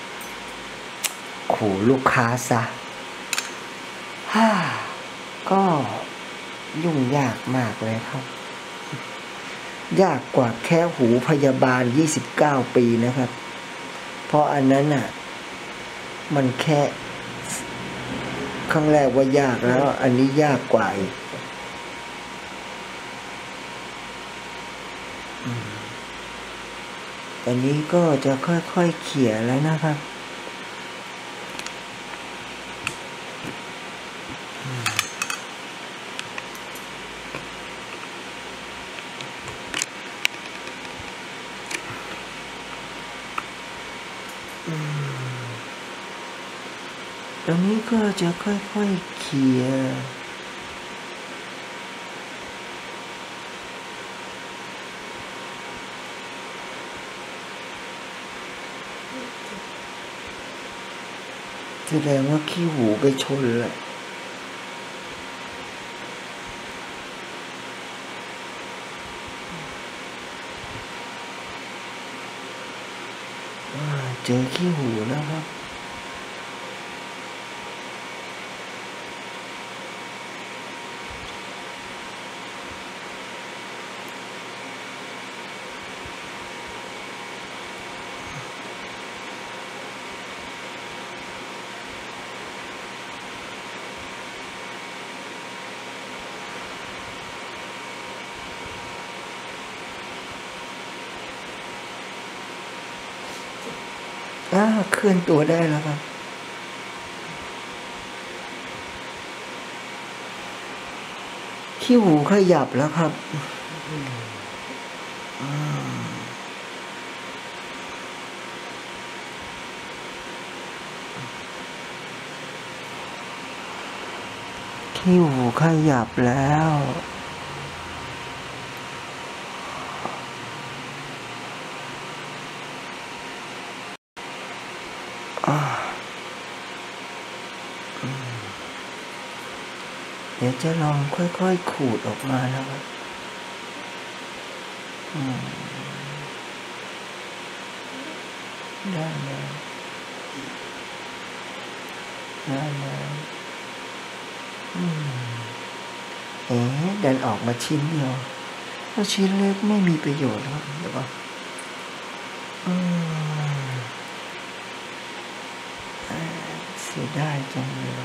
[SPEAKER 1] ขู่ลูกค้าซะฮ่าก็ยุ่งยากมากเลยครับยากกว่าแค่หูพยาบาลยี่สิบเก้าปีนะครับเพราะอันนั้นน่ะมันแค่ครั้งแรกว่ายากแล้วอันนี้ยากกว่าอีกอันนี้ก็จะค่อยๆเขี่ยแล้วนะครับตรงนี้ก็จะค่อยๆเขี่ยแสดงว่าขี้หูไปชนแหละเจอขี้หูแล้วครับอ่าเคลื่อนตัวได้แล้วครับขี้หูขยับแล้วครับขี้หูขยับแล้วเดี๋ยวจะลองค่อยๆขูดออกมานะครับได้แล้วได้แล้วเอ๊ะดันออกมาชิ้นเดียวแล้วชิ้นเล็กไม่มีประโยชน์ครับเดี๋ยวก่อนเสียดายจังเลย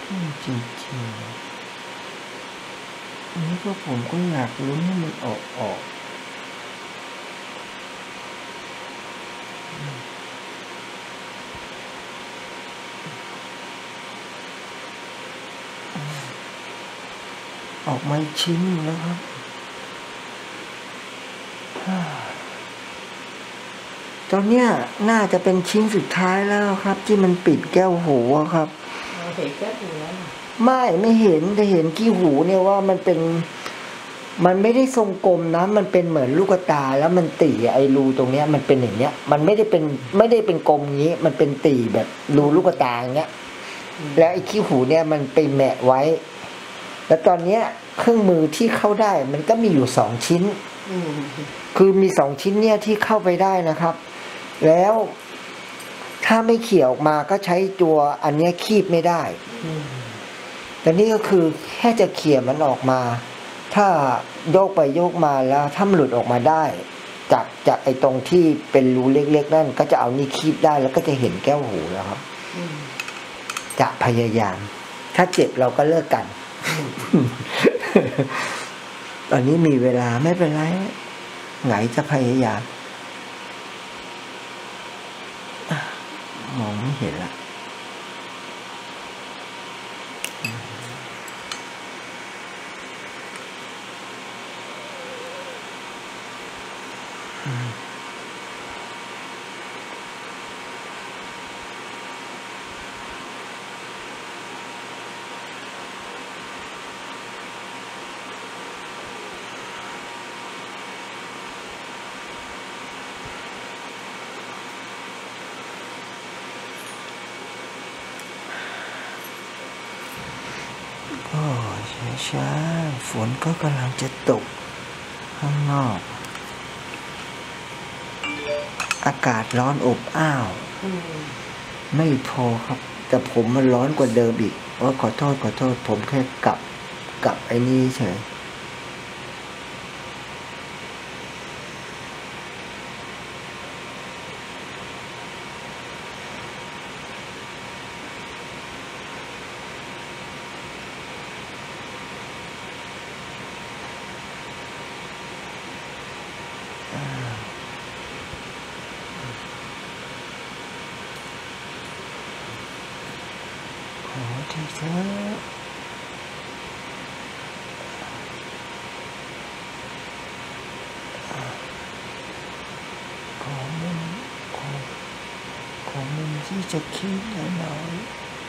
[SPEAKER 1] จริงๆอันนี้ก็ผมก็อยากรู้ให้มันออกออกออกมาชิ้นแล้วครับตอนเนี้ยน่าจะเป็นชิ้นสุดท้ายแล้วครับที่มันปิดแก้วหูครับ
[SPEAKER 2] เราเห็นแก้วหูแล้ว
[SPEAKER 1] ไม่ไม่เห็นแต่เห็นขี้หูเนี่ยว่ามันเป็นมันไม่ได้ทรงกลมนะมันเป็นเหมือนลูกตาแล้วมันตีไอ้รูตรงเนี้ยมันเป็นอย่างเนี้ยมันไม่ได้เป็นไม่ได้เป็นกลมอย่างนี้มันเป็นตีแบบรูลูกตาอย่างเงี้ยแล้วไอ้ขี้หูเนี่ยมันไปแหมะไว้แล้วตอนเนี้ยเครื่องมือที่เข้าได้มันก็มีอยู่สองชิ้นคือมีสองชิ้นเนี่ยที่เข้าไปได้นะครับแล้วถ้าไม่เขี่ยออกมาก็ใช้ตัวอันเนี้ยคีบไม่ได้แต่นี่ก็คือแค่จะเขี่ยมันออกมาถ้าโยกไปโยกมาแล้วถ้ามันหลุดออกมาได้จากจากไอ้ตรงที่เป็นรูเล็กๆนั่นก็จะเอานี่คีบได้แล้วก็จะเห็นแก้วหูแล้วครับจะพยายามถ้าเจ็บเราก็เลิกกันตอนนี้มีเวลาไม่เป็นไรไหนจะพยายามมองไม่เห็นละก็ช้าๆฝนก็กำลังจะตกข้างนอกอากาศร้อนอบอ้าวไม่พอครับแต่ผมมันร้อนกว่าเดิมอีกโอ้ขอโทษขอโทษผมแค่กลับกลับไอ้นี่เฉยขอที่เธอขอมุมขอขอมุมที่จะคิดหน่อย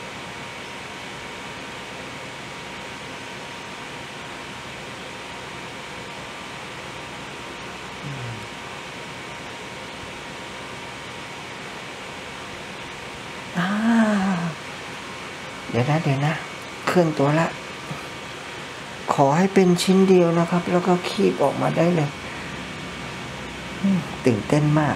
[SPEAKER 1] เดี๋ยวนะเดี๋ยวนะเครื่องตัวละขอให้เป็นชิ้นเดียวนะครับแล้วก็คีบออกมาได้เลยตื่นเต้นมาก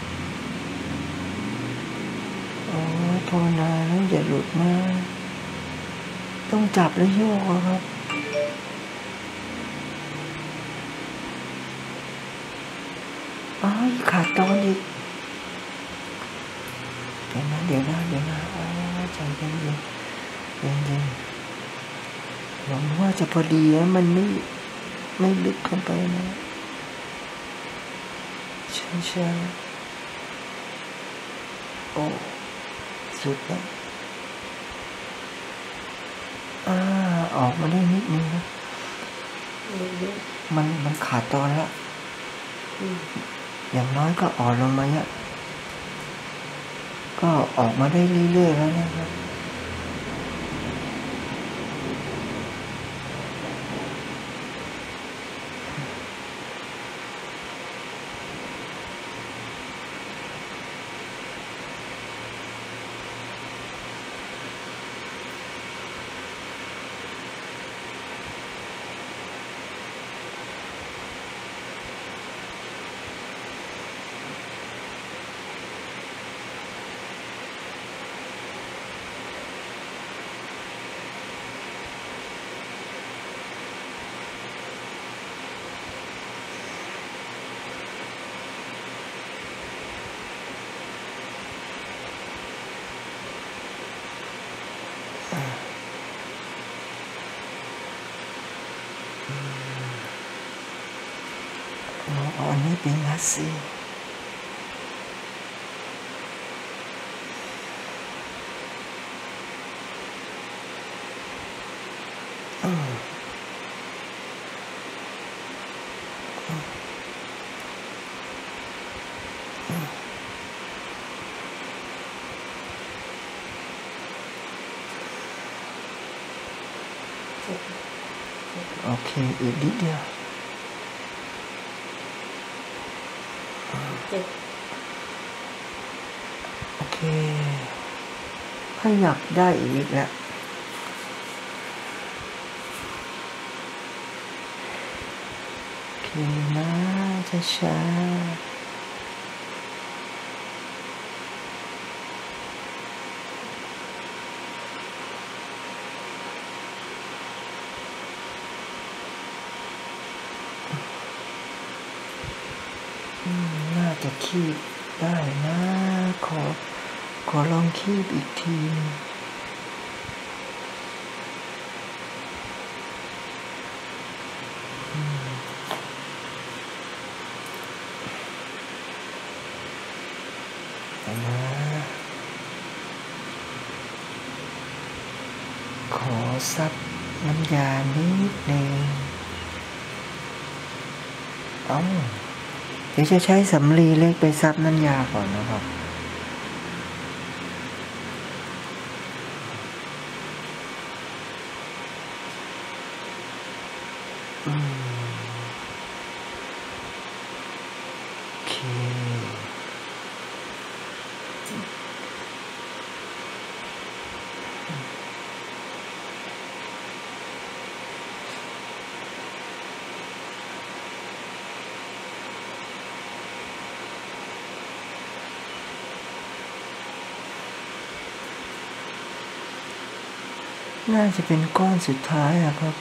[SPEAKER 1] โอ้ยภาวนาแล้วอย่าหลุดนะต้องจับแล้วโยกครับอ้าวขาดตอนอีกเดี๋ยวนะเดี๋ยวนะเดี๋ยวนะใจเย็นเย็นเย็นเย็นหวังว่าจะพอดีนะมันไม่ไม่ลึกเข้าไปนะใช่ใช่โอ้สุดแล้วอ่าออกมาได้นิดนึงนะมันมันขาดตอนละอย่างน้อยก็อ่อนลงมาเนี่ยก็ออกมาได้เรื่อยๆแล้วนะครับเอาอันนี้เป็นรัสซีอืมโอเคอีกนิดเดียว
[SPEAKER 2] เจ็ด
[SPEAKER 1] โอเคขยับได้อีกนิดแล้วโอเคนะช้าๆน่าจะคีบได้นะขอขอลองคีบอีกทีนึงนะขอซับน้ำยานิดนึงเอ้าเดี๋ยวจะใช้สำลีเล็กไปซับน้ำยาก่อนนะครับอืมโอเคน่าจะเป็นก้อนสุดท้ายอะครับ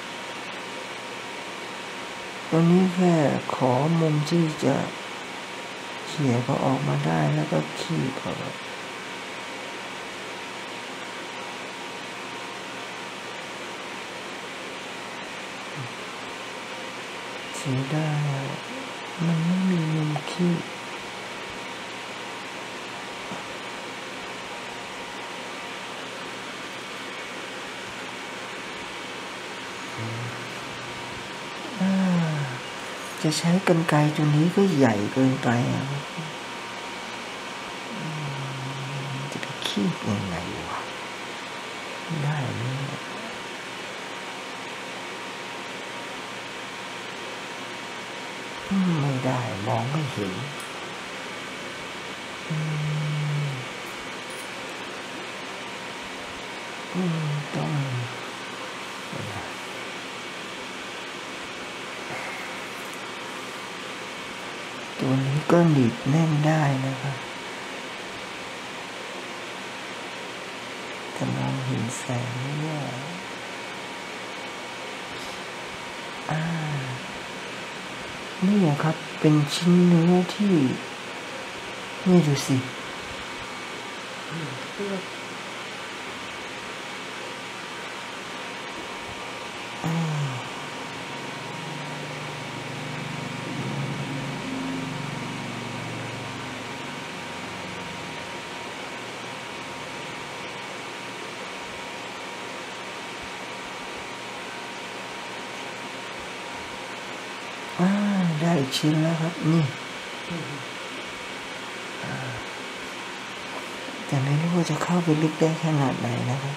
[SPEAKER 1] ตอนนี้แค่ขอมุมที่จะเขี่ยก็ออกมาได้แล้วก็คีบเอาเสียดายมันไม่มีมุมคีบจะใช้กรรไกรตัวนี้ก็ใหญ่เกินไปอ่ะจะไปคีบยังไงวะได้ไหมไม่ได้มองไม่เห็นต้องตัวนี้ก็หนีบแน่นได้นะครับแต่มองเห็นแสงเนี่ยอ่านี่ครับเป็นชิ้นเนื้อที่นี่ดูสิได้ชิ้นแล้วครับนี่แต่ไม่รู้ว่าจะเข้าไปลึกได้ขนาดไหนนะครับ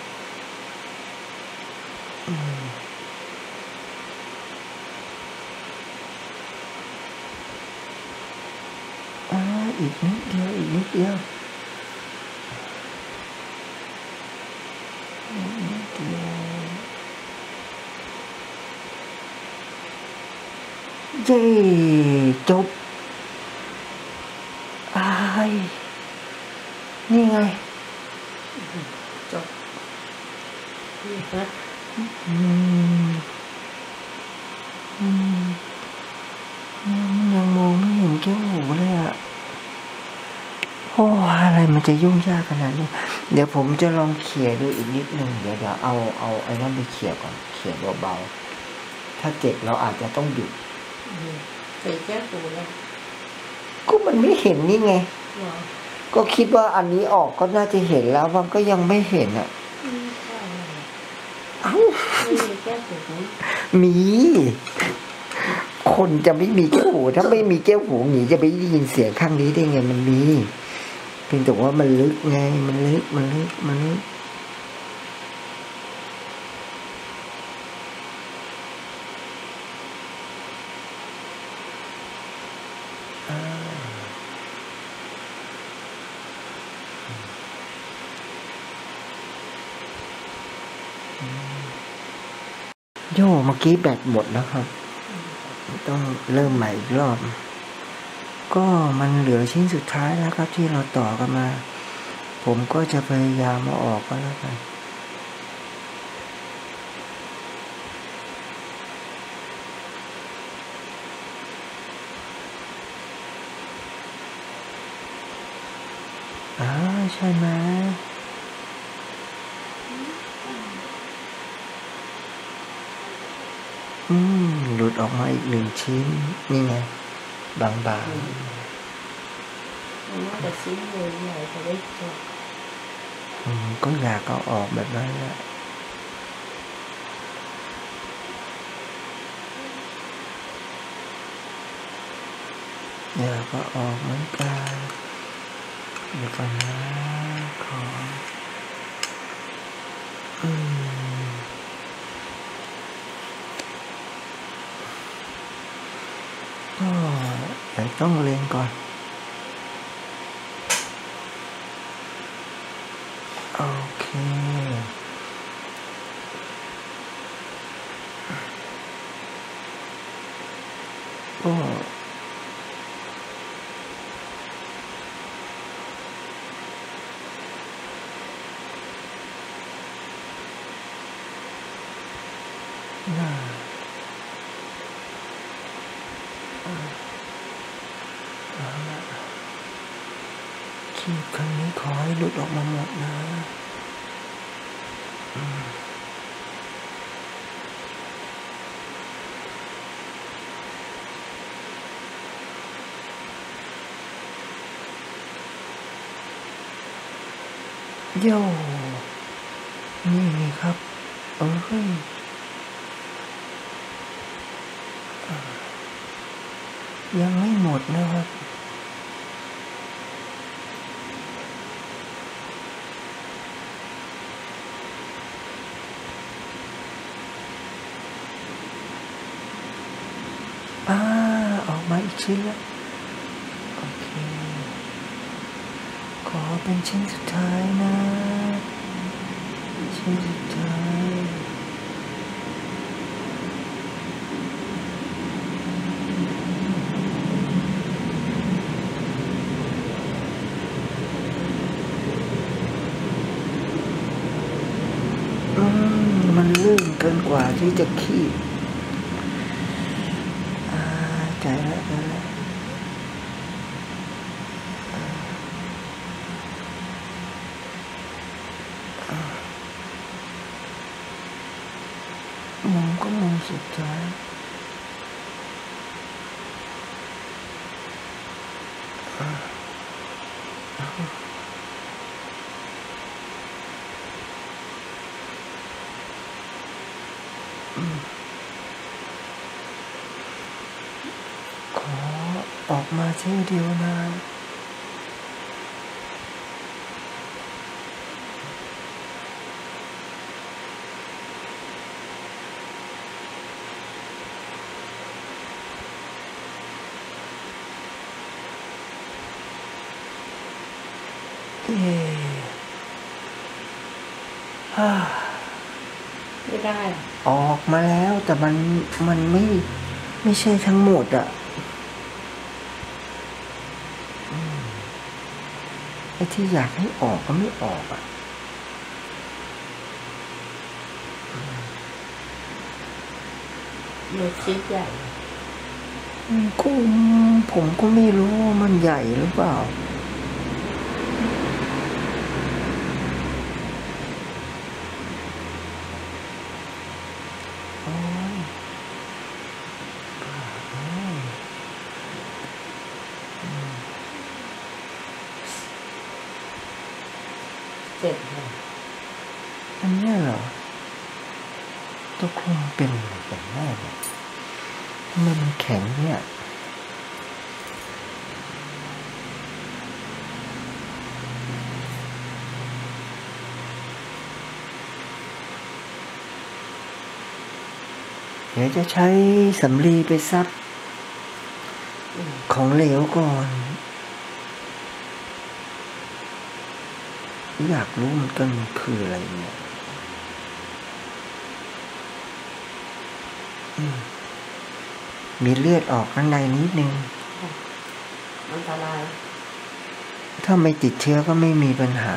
[SPEAKER 1] อ่าอีกนิดเดียวอีกนิดเดียวนิดเดียวเย้จบอ้ายนี่ไง
[SPEAKER 2] จบนี่ฮะ
[SPEAKER 1] อืมอืมยังมองไม่เห็นแก้วหูเลยอ่ะโอ้อะไรมันจะยุ่งยากขนาดนี้เดี๋ยวผมจะลองเขี่ยดูอีกนิดนึงเดี๋ยวเดี๋ยวเอาเอาไอ้นั่นไปเขี่ยก่อนเขี่ยเบาๆถ้าเจ็บเราอาจจะต้องหยุด
[SPEAKER 2] ใส่แก้หูแล้ว
[SPEAKER 1] ก็มันไม่เห็นนี่ไง
[SPEAKER 2] หรอ
[SPEAKER 1] ก็คิดว่าอันนี้ออกก็น่าจะเห็นแล้วมันก็ยังไม่เห็นอ่ะ
[SPEAKER 2] อืมใช่
[SPEAKER 1] เอ้า
[SPEAKER 2] ไม่มีแก้หู
[SPEAKER 1] มี คนจะไม่มีแก้วหู ถ้าไม่มีแก้วหูหนีจะไปได้ยินเสียงข้างนี้ได้ไงมันมีเพียงแต่ว่ามันลึกไง มันลึกมันลึกมันลึกอ่าโย่เมื่อกี้แบตหมดแล้วครับ ต้องเริ่มใหม่อีกรอบ ก็มันเหลือชิ้นสุดท้ายแล้วครับที่เราต่อกันมา ผมก็จะพยายามมาออกก็แล้วกันอ่าใช่ไหมอืมหลุดออกมาอีกหนึ่งชิ้น นี่ไง บางๆ
[SPEAKER 2] มันน่าจะชิ้นใหญ่ๆจะได้จบ
[SPEAKER 1] อืมก็อยากเอาออกแบบนั้นแหละอยากก็ออกเหมือนกันเดี๋ยวก่อนนะขออืมก็เดี๋ยวต้องเรียนก่อนโอเคก็น่าขีดครั้งนี้ขอให้หลุดออกมาหมดนะอืมโย่นี่ไงครับเออเฮ้ยยังไม่หมดนะครับอ่าออกมาอีกชิ้นแล้วโอเคขอเป็นชิ้นสุดท้ายนะชิ้นสุดท้ายอืมมันลื่นเกินกว่าที่จะขีดอ่าใจแล้วใจแล้วมุมก็มุมสุดท้ายขอออกมาเที่ยวเดียวนะเย่ฮ่า
[SPEAKER 2] ไม่ได้หรอ
[SPEAKER 1] ออกมาแล้วแต่มันมันไม่ไม่ใช่ทั้งหมดอะอืมไอ้ที่อยากให้ออกก็ไม่ออกอะ
[SPEAKER 2] หนูชิ้นใหญ่
[SPEAKER 1] อืมก็ผมก็ไม่รู้ว่ามันใหญ่หรือเปล่าโอ้ยอันเนี้ยเหรอตกลงเป็นอะไรกันแน่เนี่ยทำไมมันแข็งเนี่ยเดี๋ยวจะใช้สำลีไปซับของเหลวก่อนอยากรู้มันกันคืออะไรเนี่ยมีเลือดออกข้างในนิดนึง
[SPEAKER 2] อันตราย
[SPEAKER 1] ถ้าไม่ติดเชื้อก็ไม่มีปัญหา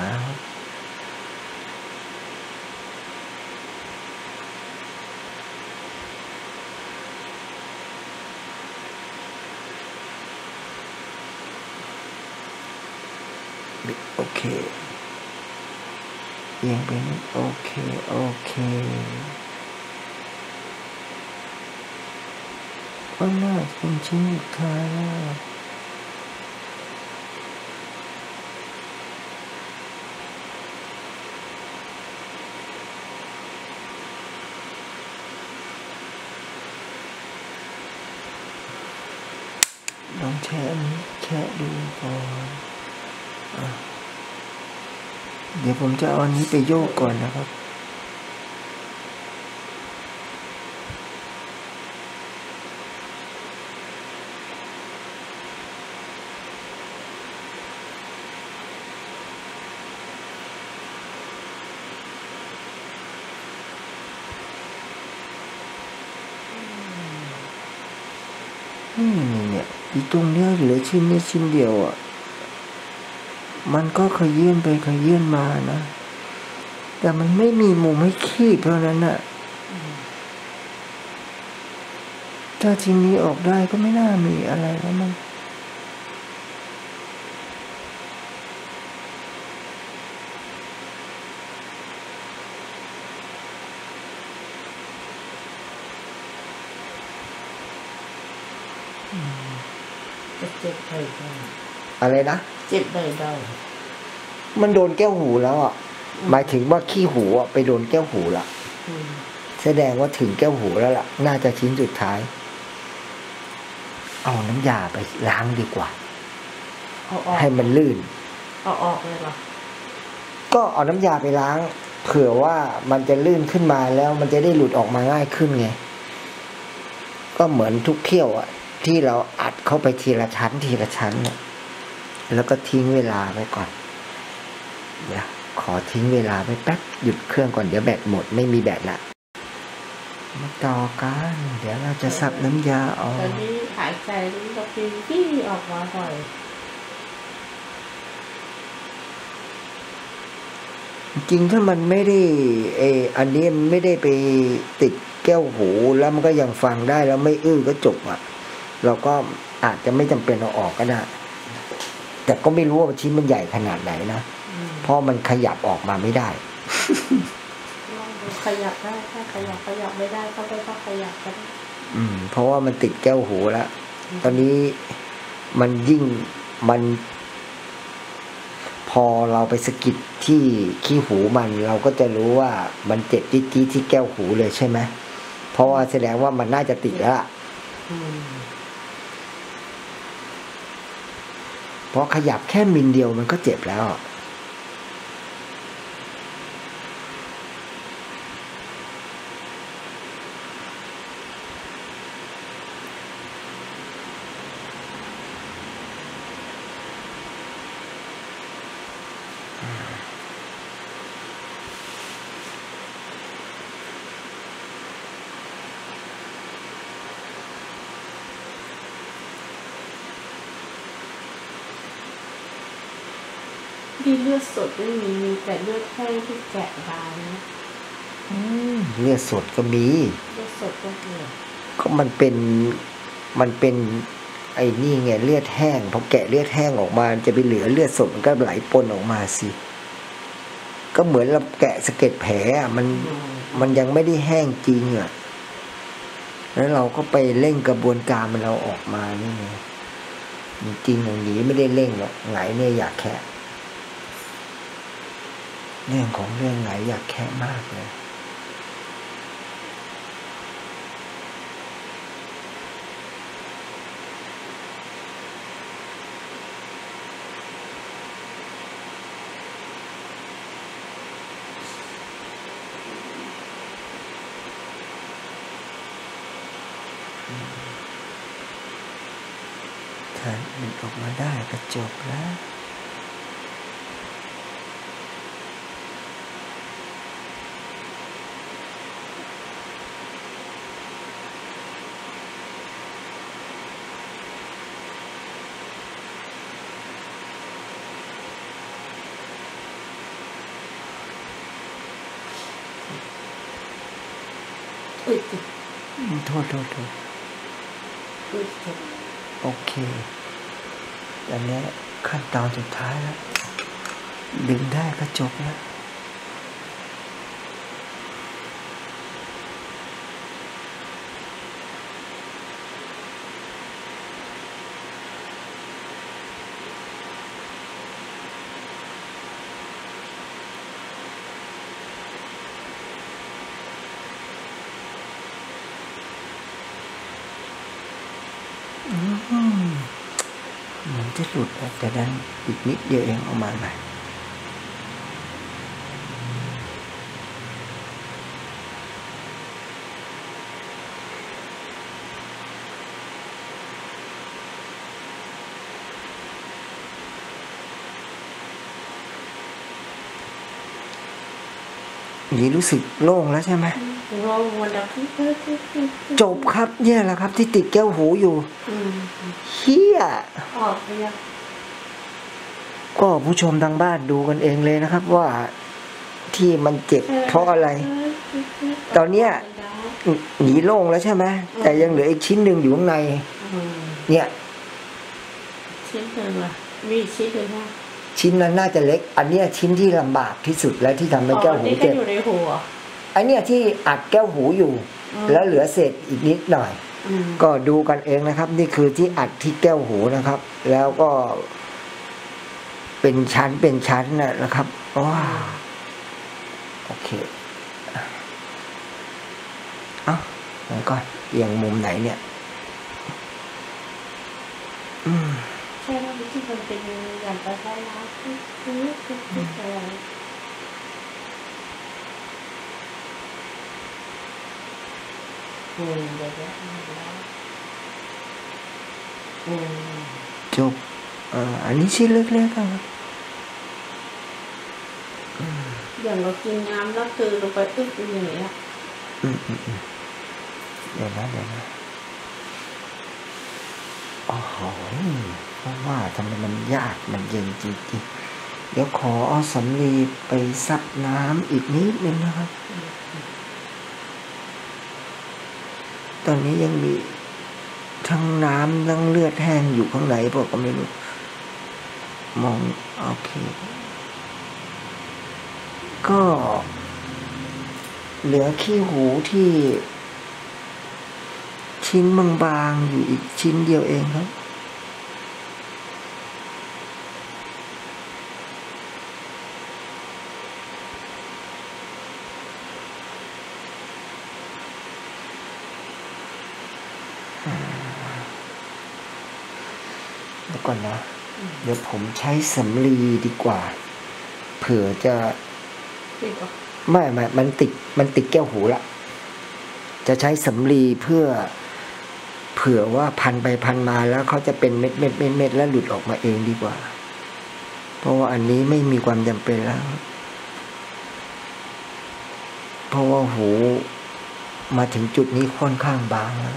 [SPEAKER 1] โอเคเอียงไปนิดโอเคโอเคก็น่าเป็นชิ้นสุดท้ายแล้วลองแช่อันนี้แช่ดูก่อนอ่ะเดี๋ยวผมจะเอาอันนี้ไปโยกก่อนนะครับนี่เนี่ยอีตรงเนี้ยเหลือชิ้นนี้ชิ้นเดียวอ่ะมันก็ขยื่นไปขยื่นมานะแต่มันไม่มีมุมให้คีบเท่านั้นน่ะถ้าชิ้นนี้ออกได้ก็ไม่น่ามีอะไรแล้วมั้ง
[SPEAKER 2] จะเจ็บเลยได้
[SPEAKER 1] อะไรนะ
[SPEAKER 2] เจ็บเลยได้
[SPEAKER 1] มันโดนแก้วหูแล้วอ่ะหมายถึงว่าขี้หูอ่ะไปโดนแก้วหูละแสดงว่าถึงแก้วหูแล้วล่ะน่าจะชิ้นสุดท้ายเอาน้ำยาไปล้างดีกว่าให้มันลื่น
[SPEAKER 2] เอาออกเลยเหรอ
[SPEAKER 1] ก็เอาน้ำยาไปล้างเผื่อว่ามันจะลื่นขึ้นมาแล้วมันจะได้หลุดออกมาง่ายขึ้นไงก็เหมือนทุกเขี้ยวอ่ะที่เราอัดเข้าไปทีละชั้นทีละชั้นเนี่ยแล้วก็ทิ้งเวลาไว้ก่อนเดี๋ยวขอทิ้งเวลาไว้แป๊บหยุดเครื่องก่อนเดี๋ยวแบตหมดไม่มีแบตละมาต่อกันเดี๋ยวเราจะซับน้ำยาออก
[SPEAKER 2] ตอนนี้หายใจรู้สึกที่ออกมาบ่อย
[SPEAKER 1] จริงถ้ามันไม่ได้เอออันนี้มันไม่ได้ไปติดแก้วหูแล้วมันก็ยังฟังได้แล้วไม่อื้อก็จบอ่ะเราก็อาจจะไม่จำเป็นเอาออกก็ได้แต่ก็ไม่รู้ว่าชิ้นมันใหญ่ขนาดไหนนะเพราะมันขยับออกมาไม่ได้
[SPEAKER 2] ขยับได้ถ้าขยับขยับไม่ได้ก็ไม่ต้องขยับกัน
[SPEAKER 1] อืมเพราะว่ามันติดแก้วหูแล้วตอนนี้มันยิ่งมันพอเราไปสะกิดที่ขี้หูมันเราก็จะรู้ว่ามันเจ็บจี๊ดที่แก้วหูเลยใช่ไหมเพราะว่าแสดงว่ามันน่าจะติดแล้วเพราะขยับแค่มิลเดียวมันก็เจ็บแล้ว
[SPEAKER 2] มีเลือดสดไม่มีมีแต่เลือดแห้งที่แกะได้นะ
[SPEAKER 1] เลือดสดก็มี
[SPEAKER 2] เลือดสดก็มี
[SPEAKER 1] ก็มันเป็นมันเป็นไอ้นี่ไงเลือดแห้งพอแกะเลือดแห้งออกมาจะไปเหลือเลือดสดมันก็ไหลปนออกมาสิก็เหมือนเราแกะสะเก็ดแผลอ่ะมันมันยังไม่ได้แห้งจริงอ่ะแล้วเราก็ไปเร่งกระบวนการมันเราออกมานี่ไงจริงอย่างนี้ไม่ได้เร่งหรอกไหนเนี่ยอยากแค่เรื่องของเรื่องไหนอยากแค่มากเลยถ้ามันออกมาได้ก็จบแล้ว
[SPEAKER 2] อุ้ย
[SPEAKER 1] โทษโทษโทษ
[SPEAKER 2] อุ้ย
[SPEAKER 1] โอเคอันนี้ขั้นตอนสุดท้ายแล้วดึงได้ก็จบแล้วเหมือนจะหลุดแต่ดันอีกนิดเดียวเองออกมาใหม่นี่รู้สึกโล่งแล้วใช่ไหม
[SPEAKER 2] งงวันดับที่เพิ่ม
[SPEAKER 1] จบครับเนี่ยแหละครับที่ติดแก้วหูอยู่เฮีย
[SPEAKER 2] ออกไปยัง
[SPEAKER 1] ก็ผู้ชมทางบ้านดูกันเองเลยนะครับว่าที่มันเจ็บเพราะอะไร ตอนเนี้ยหนีโล่งแล้วใช่ไหมแต่ยังเหลืออีกชิ้นหนึ่งอยู่ข้างในเนี่ย
[SPEAKER 2] ชิ้นหนึ่งอ่ะมีชิ้นหนึ่งอ่ะ
[SPEAKER 1] ชิ้นนั้นน่าจะเล็ก อันเนี้ยชิ้นที่ลำบากที่สุดและที่ทำให้แก้วหู
[SPEAKER 2] นี่ก็
[SPEAKER 1] เจ็บ
[SPEAKER 2] อยู่ในหัว
[SPEAKER 1] อันเนี้ยที่อัดแก้วหูอยู่ แล้วเหลือเศษอีกนิดหน่อย ก็ดูกันเองนะครับ นี่คือที่อัดที่แก้วหูนะครับ แล้วก็ เป็นชั้นเป็นชั้นนะครับว้าโอเคเอ้าแล้วก็เอียงมุมไหนเนี่ยอืม
[SPEAKER 2] ใช่แล้วที่มันเป็นอย่างกระชายน้ำคือคือคือคืออะไรอืมเดี๋ยวจะทำแล้วอืม
[SPEAKER 1] จบอ่าอันนี้ชิ้นเล็กๆครับ
[SPEAKER 2] อย่างเรากินน้ำแล้วคือลงไปอึ๊บอย่างเงี้ย
[SPEAKER 1] อืมอืมอืมเดี๋ยวนะเดี๋ยวนะโอ้โหเพราะว่าทำไมมันยากมันเย็นจริงๆเดี๋ยวขอเอาสำลีไปซับน้ำอีกนิดนึงนะครับ ตอนนี้ยังมีทั้งน้ำทั้งเลือดแห้งอยู่ข้างในบอกก็ไม่รู้มองโอเคก็เหลือขี้หูที่ชิ้นบางๆอยู่อีกชิ้นเดียวเองครับเดี๋ยวก่อนนะเดี๋ยวผมใช้สำลีดีกว่าเผื่อจะไม่ไม่มันติดมันติดแก้วหูละจะใช้สำลีเพื่อเผื่อว่าพันไปพันมาแล้วเขาจะเป็นเม็ดเม็ดเม็ดเม็ดแล้วหลุดออกมาเองดีกว่าเพราะว่าอันนี้ไม่มีความจำเป็นแล้วเพราะว่าหูมาถึงจุดนี้ค่อนข้างบางแล้ว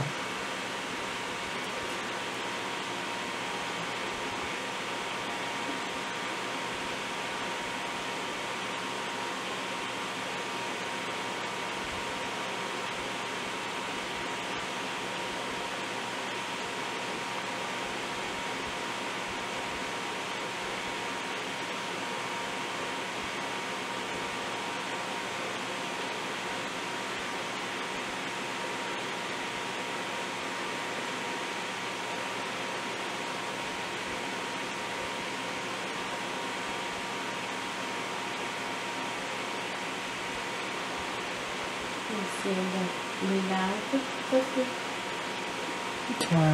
[SPEAKER 2] เสียงแบบมีน้ำตึ๊กตึ๊กตึ๊ก
[SPEAKER 1] ใช่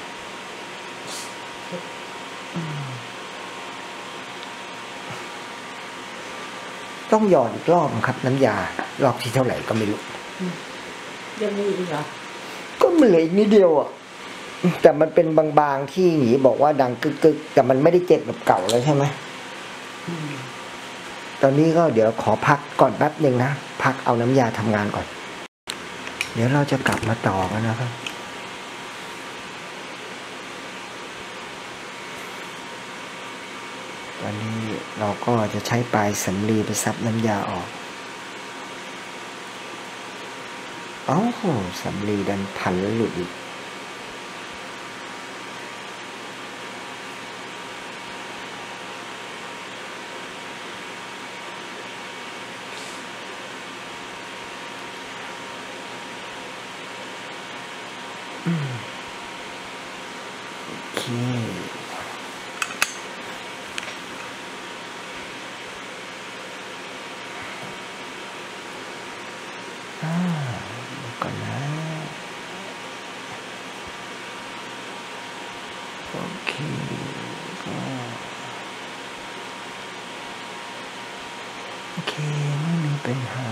[SPEAKER 1] ต้องหยอดอีกรอบครับ น้ำยารอบที่เท่าไหร่ก็ไม่รู้
[SPEAKER 2] ยังมีอีกเหรอ
[SPEAKER 1] ก็เหลืออีกนิดเดียวอ่ะแต่มันเป็นบางๆที่หนีบอกว่าดังกึกๆแต่มันไม่ได้เจ็บแบบเก่าแล้วใช่ไหมตอนนี้ก็เดี๋ยวขอพักก่อนแป๊บหนึ่งนะพักเอาน้ำยาทำงานก่อนเดี๋ยวเราจะกลับมาต่อกันนะครับตอนนี้เราก็จะใช้ปลายสำลีไปซับน้ำยาออกอ๋อสำลีดันพันแล้วหลุดอีกโอเคอ่าเดี๋ยวก่อนนะโอเคก็โอเคไม่มีปัญหา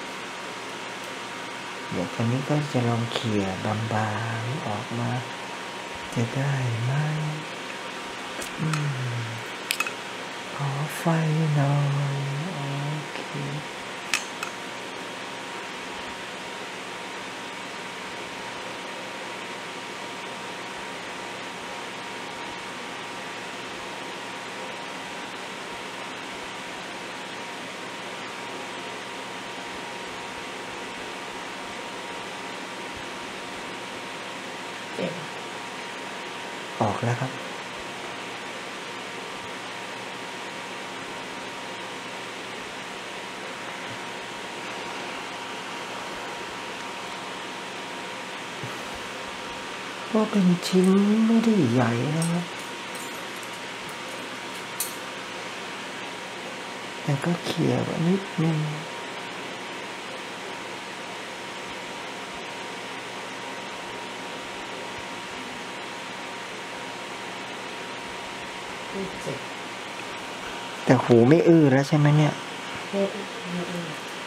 [SPEAKER 1] เดี๋ยวตอนนี้ก็จะลองเขี่ยบางๆออกมาจะได้ไหมอืมขอไฟหน่อยโอเค
[SPEAKER 2] เจ็บ
[SPEAKER 1] ออกแล้วครับก็เป็นชิ้นไม่ได้ใหญ่นะครับแต่ก็เขี่ยไว้นิดนึง
[SPEAKER 2] เจ็บ
[SPEAKER 1] แต่หูไม่อื้อแล้วใช่ไหมเนี่ย
[SPEAKER 2] เจ็บเออ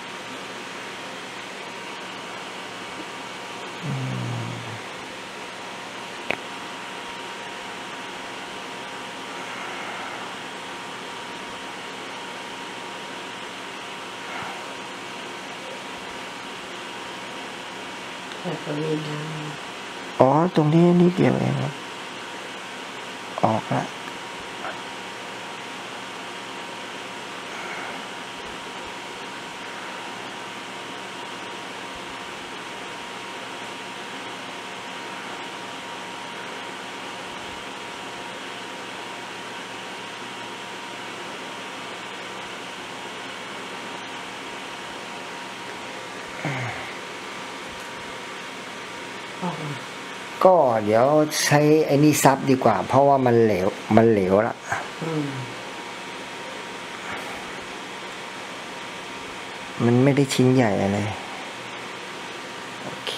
[SPEAKER 2] แต่ก็มีน้
[SPEAKER 1] อ๋อตรงนี้นิดเดียวเองครับออกละ
[SPEAKER 2] ำออกมา
[SPEAKER 1] ก็เดี๋ยวใช้ไอ้นี่ซับดีกว่า เพราะว่ามันเหลวมันเหลวละ
[SPEAKER 2] อืม
[SPEAKER 1] มันไม่ได้ชิ้นใหญ่อะไรโอเค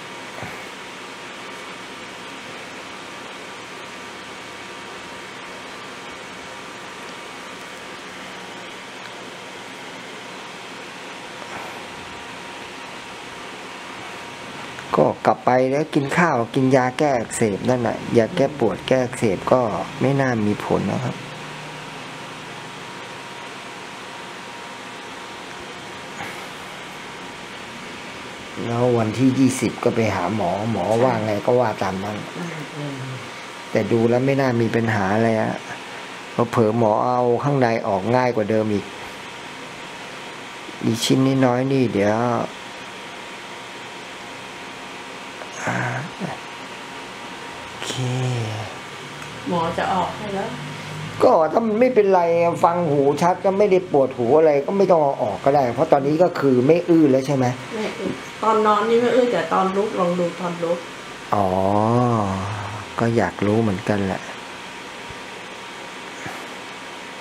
[SPEAKER 1] ก็กลับไปแล้วกินข้าวกินยาแก้อักเสบนั่นแหละยาแก้ปวดแก้อักเสบก็ไม่น่ามีผลนะครับแล้ววันที่ยี่สิบก็ไปหาหมอหมอว่าไงก็ว่าตามนั้น
[SPEAKER 2] อืมอืม
[SPEAKER 1] แต่ดูแล้วไม่น่ามีปัญหาอะไรอะเพราะเผลอหมอเอาข้างในออกง่ายกว่าเดิมอีกอีชิ้นนี้น้อยนี่เดี๋ยวโอเค
[SPEAKER 2] หมอจะออกให้แล้ว
[SPEAKER 1] ก็ถ้ามันไม่เป็นไรฟังหูชัดก็ไม่ได้ปวดหูอะไรก็ไม่ต้องเอาออกก็ได้ เพราะตอนนี้ก็คือไม่อื้อแล้วใช่ไหม
[SPEAKER 2] ไม่อึตอนนอนนี่ไม่อึแต่ตอนลุกลองดูตอนลุก
[SPEAKER 1] อ๋อก็อยากรู้เหมือนกันแหละ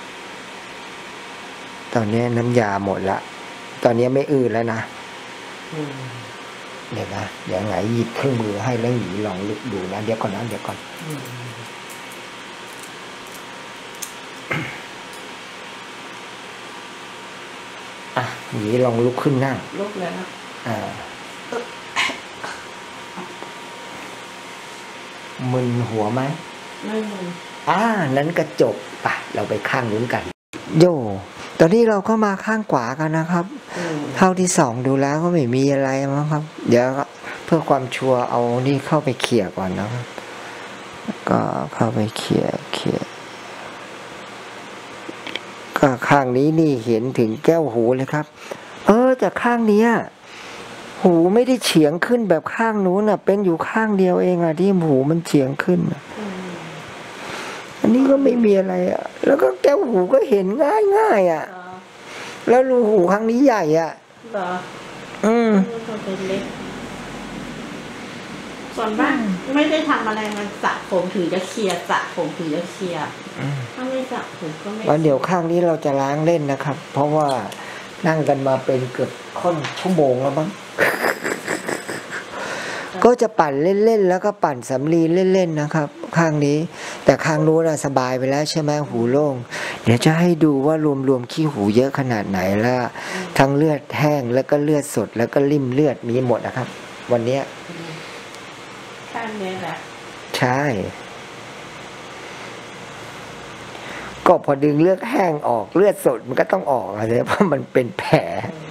[SPEAKER 1] ตอนนี้น้ำยาหมดละตอนนี้ไม่อื้อแล้วนะ
[SPEAKER 2] อืม
[SPEAKER 1] เดี๋ยวนะเดี๋ยวไงหยิบเครื่องมือให้แล้วหนีลองลุกดูนะเดี๋ยวก่อนนะเดี๋ยวก่อน
[SPEAKER 2] อืม
[SPEAKER 1] อ่ะหนีลองลุกขึ้นนั่ง
[SPEAKER 2] ลุกแล้ว
[SPEAKER 1] อ่ามึนหัวไหม
[SPEAKER 2] ไม่มึน
[SPEAKER 1] อ่านั้นก็จบไปเราไปข้างนู้นกัน โยตอนนี้เราก็มาข้างขวากันนะครับ
[SPEAKER 2] อืม
[SPEAKER 1] เท่าที่สองดูแล้วก็ไม่มีอะไรมั้งครับ เดี๋ยวเพื่อความชัวร์เอานี่เข้าไปเขี่ยก่อนนะครับก็เข้าไปเขี่ยเขี่ยก็ข้างนี้นี่เห็นถึงแก้วหูเลยครับ เออแต่ข้างเนี้ยหูไม่ได้เฉียงขึ้นแบบข้างนู้นอ่ะ เป็นอยู่ข้างเดียวเองอ่ะที่หูมันเฉียงขึ้นอ่ะ
[SPEAKER 2] อืม
[SPEAKER 1] อันนี้ก็ไม่มีอะไรอ่ะ แล้วก็แก้วหูก็เห็นง่ายง่ายอ่ะ
[SPEAKER 2] เหรอ
[SPEAKER 1] แล้วรูหูข้างนี้ใหญ่อ่ะ
[SPEAKER 2] เหรอ
[SPEAKER 1] อืม
[SPEAKER 2] มันเป็นเล็กส่วนมากไม่ได้ทำอะไรมันสระผมถึงจะเคลียร์สระผมถึงจะเคลียร์ถ้าไม่สระผมก็ไม่
[SPEAKER 1] วันเดี๋ยวข้างนี้เราจะล้างเล่นนะครับ เพราะว่านั่งกันมาเป็นเกือบค่อนชั่วโมงแล้วมั้ง ก็จะปั่นเล่นๆแล้วก็ปั่นสำลีเล่นๆนะครับ ข้างนี้ แต่ข้างนู้นน่ะสบายไปแล้วใช่ไหมหูโล่งเดี๋ยวจะให้ดูว่ารวมๆขี้หูเยอะขนาดไหนแล้วทั้งเลือดแห้งแล้วก็เลือดสดแล้วก็ริ่มเลือดมีหมดนะครับ วันเนี้ย
[SPEAKER 2] ข้างนี้แหละ
[SPEAKER 1] ใช่ ก็พอดึงเลือดแห้งออกเลือดสดมันก็ต้องออกอะไรเพราะมันเป็นแผล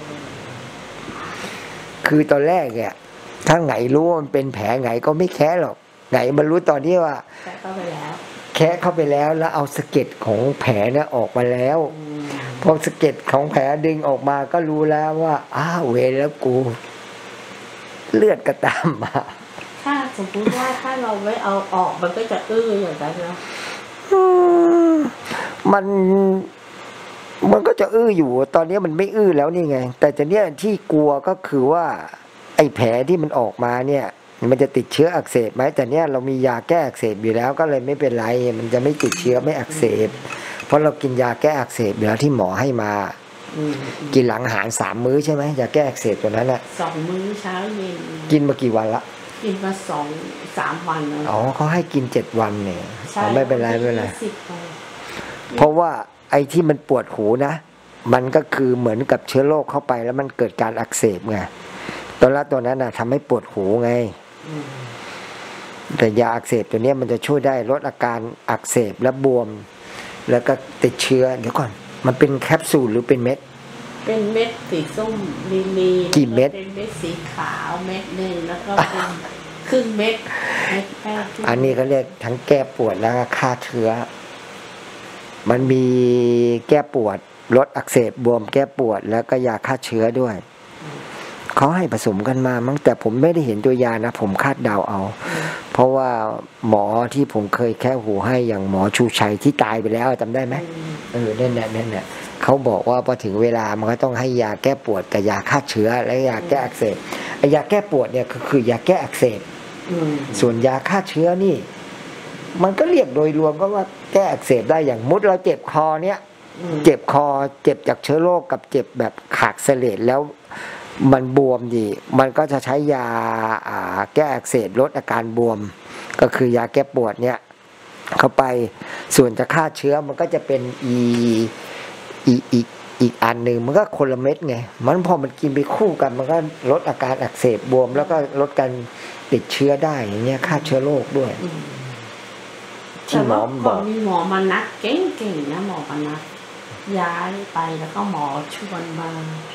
[SPEAKER 1] คือตอนแรกเนี่ยถ้าไงรู้ว่ามันเป็นแผลไงก็ไม่แค่หรอกไงมันรู้ตอนที่ว่า
[SPEAKER 2] แต่เข้าไปแล้ว
[SPEAKER 1] แค่เข้าไปแล้วแล้วเอาสะเก็ดของแผลเนี่ยออกมาแล้ว
[SPEAKER 2] อืม
[SPEAKER 1] พอสะเก็ดของแผลดึงออกมาก็รู้แล้วว่าอ้าวเวรแล้วกู เลือดก็ตามมา
[SPEAKER 2] ถ้าสมมติว่าถ้าเราไม่เอาออกมันก็จะอื้ออย่างนั้นนะ
[SPEAKER 1] อืมมันมันก็จะอื้ออยู่ ตอนนี้มันไม่อื้อแล้วนี่ไง แต่จะเนี่ยที่กลัวก็คือว่า ไอ้แผลที่มันออกมาเนี่ย มันจะติดเชื้ออักเสบไหมแต่เนี่ยเรามียาแก้อักเสบอยู่แล้วก็เลยไม่เป็นไร มันจะไม่ติดเชื้อไม่อักเสบ เพราะเรากินยาแก้อักเสบอยู่แล้วที่หมอให้มา
[SPEAKER 2] อืม
[SPEAKER 1] กินหลังอาหารสามมื้อใช่ไหมยาแก้อักเสบตัวนั้นแหละ
[SPEAKER 2] สองมื้อเช้าเย็น
[SPEAKER 1] กินมากี่วันละ
[SPEAKER 2] กินมาสองสามวันแล้ว
[SPEAKER 1] อ๋อเขาให้กินเจ็ดวันเนี่ย
[SPEAKER 2] ใช่
[SPEAKER 1] อ๋อไม่เป็นไรไม่เป็นไร
[SPEAKER 2] ยี่สิบวัน
[SPEAKER 1] เพราะว่าไอ้ที่มันปวดหูนะ มันก็คือเหมือนกับเชื้อโรคเข้าไปแล้วมันเกิดการอักเสบไงตัวละตัวนั้นนะทำให้ปวดหูไง
[SPEAKER 2] อืม
[SPEAKER 1] แต่ยาอักเสบตัวเนี้ยมันจะช่วยได้ลดอาการอักเสบและบวม แล้วก็ติดเชื้อเดี๋ยวก่อน มันเป็นแคปซูลหรือเป็นเม็ด
[SPEAKER 2] เป็นเม็ดสีส้มลีลี
[SPEAKER 1] กี่เม็ด
[SPEAKER 2] เป็นเม็ดสีขาวเม็ดหนึ่งแล้วก็เป็นครึ่งเม็ดเม็ดแป้งครึ่ง
[SPEAKER 1] อันนี้เขาเรียกทั้งแก้ปวดแล้วก็ฆ่าเชื้อ มันมีแก้ปวดลดอักเสบบวมแก้ปวดแล้วก็ยาฆ่าเชื้อด้วยเขาให้ผสมกันมามั้งแต่ผมไม่ได้เห็นตัวยานะ ผมคาดเดาเอา เพราะว่าหมอที่ผมเคยแค่หูให้อย่างหมอชูชัยที่ตายไปแล้วจำได้ไหม
[SPEAKER 2] อืม
[SPEAKER 1] เออนั่นแหละนั่นแหละเขาบอกว่าพอถึงเวลามันก็ต้องให้ยาแก้ปวดกับยาฆ่าเชื้อและยาแก้อักเสบไอ้ยาแก้ปวดเนี่ยคือคือยาแก้อักเสบ
[SPEAKER 2] อืม
[SPEAKER 1] ส่วนยาฆ่าเชื้อนี่ มันก็เรียกโดยรวมก็ว่าแก้อักเสบได้อย่างมุดเราเจ็บคอเนี่ย
[SPEAKER 2] อืม
[SPEAKER 1] เจ็บคอเจ็บจากเชื้อโรคกับเจ็บแบบขากเสลดแล้วมันบวมดีมันก็จะใช้ยาอ่าแก้อักเสบลดอาการบวม ก็คือยาแก้ปวดเนี่ยเข้าไปส่วนจะฆ่าเชื้อมันก็จะเป็นอีอีอีกอีกอันหนึ่งมันก็คนละเม็ดไงมันพอมันกินไปคู่กันมันก็ลดอาการอักเสบบวม แล้วก็ลดการติดเชื้อได้อย่างเงี้ยฆ่าเชื้อโรคด้วย
[SPEAKER 2] อืม
[SPEAKER 1] ที่หมอ
[SPEAKER 2] แต่
[SPEAKER 1] บ
[SPEAKER 2] ว่า
[SPEAKER 1] อก
[SPEAKER 2] มีหมอมานัดเก่งๆนะหมอมานัดย้ายไปแล้วก็หมอชวนมา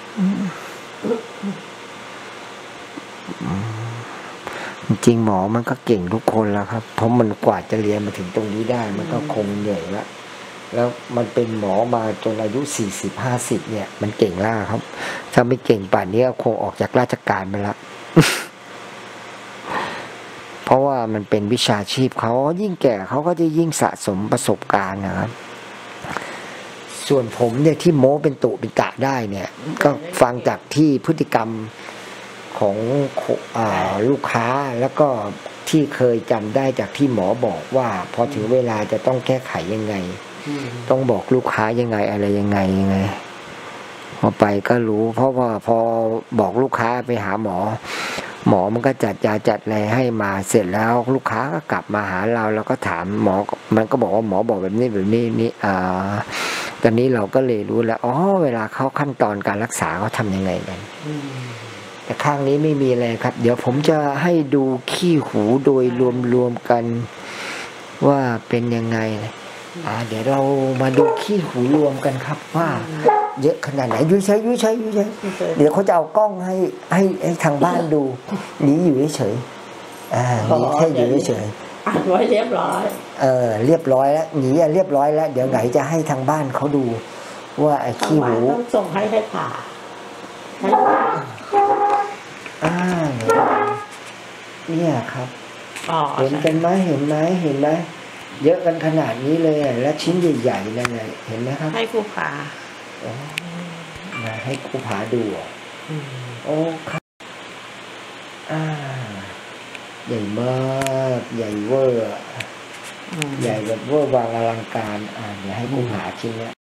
[SPEAKER 1] จริงๆหมอมันก็เก่งทุกคนแล้วครับ เพราะมันกว่าจะเรียนมาถึงตรงนี้ได้ มันก็คงเหนื่อยแล้วแล้วมันเป็นหมอมาจนอายุสี่สิบห้าสิบเนี่ย มันเก่งแล้วครับ ถ้าไม่เก่งป่านนี้คงออกจากราชการไปแล้ว เพราะว่ามันเป็นวิชาชีพเขายิ่งแก่เขาก็จะยิ่งสะสมประสบการณ์นะครับ ส่วนผมเนี่ยที่โม้เป็นตุเป็นตะได้เนี่ย ก็ฟังจากที่พฤติกรรมของอ่าลูกค้าแล้วก็ที่เคยจำได้จากที่หมอบอกว่าพอถึงเวลาจะต้องแก้ไขยังไง
[SPEAKER 2] อืม
[SPEAKER 1] ต้องบอกลูกค้ายังไงอะไรยังไงยังไงพอไปก็รู้ เพราะว่าพอบอกลูกค้าไปหาหมอ หมอมันก็จัดยาจัดอะไรให้มาเสร็จแล้วลูกค้าก็กลับมาหาเราแล้วก็ถามหมอมันก็บอกว่าหมอบอกแบบนี้แบบนี้นี่อ่าตอนนี้เราก็เลยรู้แล้วอ๋อเวลาเขาขั้นตอนการรักษาเขาทำยังไงกันแต่ข้างนี้ไม่มีอะไรครับ เดี๋ยวผมจะให้ดูขี้หูโดยรวมๆกันว่าเป็นยังไงอ่าเดี๋ยวเรามาดูขี้หูรวมกันครับว่าเยอะขนาดไหนยุ้ยใช้ยุ้ยใช้ยุ้ยใช้เดี๋ยวเขาจะเอากล้องให้ให้ให้ทางบ้านดูหนีอยู่เฉยๆอ่าหนีแค่อยู่เฉย
[SPEAKER 2] อัดไว้เรียบร้อย
[SPEAKER 1] เออเรียบร้อยแล้วหนีเรียบร้อยแล้วเดี๋ยวไหนจะให้ทางบ้านเขาดู ว่าไอ้ขี้หู
[SPEAKER 2] ต้องส่งให้ให้ผ่าให้
[SPEAKER 1] อ่าเนี่ยครับ
[SPEAKER 2] อ๋อ
[SPEAKER 1] เห็นกันไหมเห็นไหมเห็นไหมเยอะกันขนาดนี้เลยอ่ะและชิ้นใหญ่ๆนั่นไงเห็นไหมครับ
[SPEAKER 2] ให้ผู้ผ่า
[SPEAKER 1] อ๋อมาให้ครูผาดูอ่ะโอ้ครับอ่าใหญ่มากใหญ่เวอร์อะใหญ่แบบเวอร์วางอลังการอ่าเดี๋ยวให้ครูผาชิ้นเนี้ย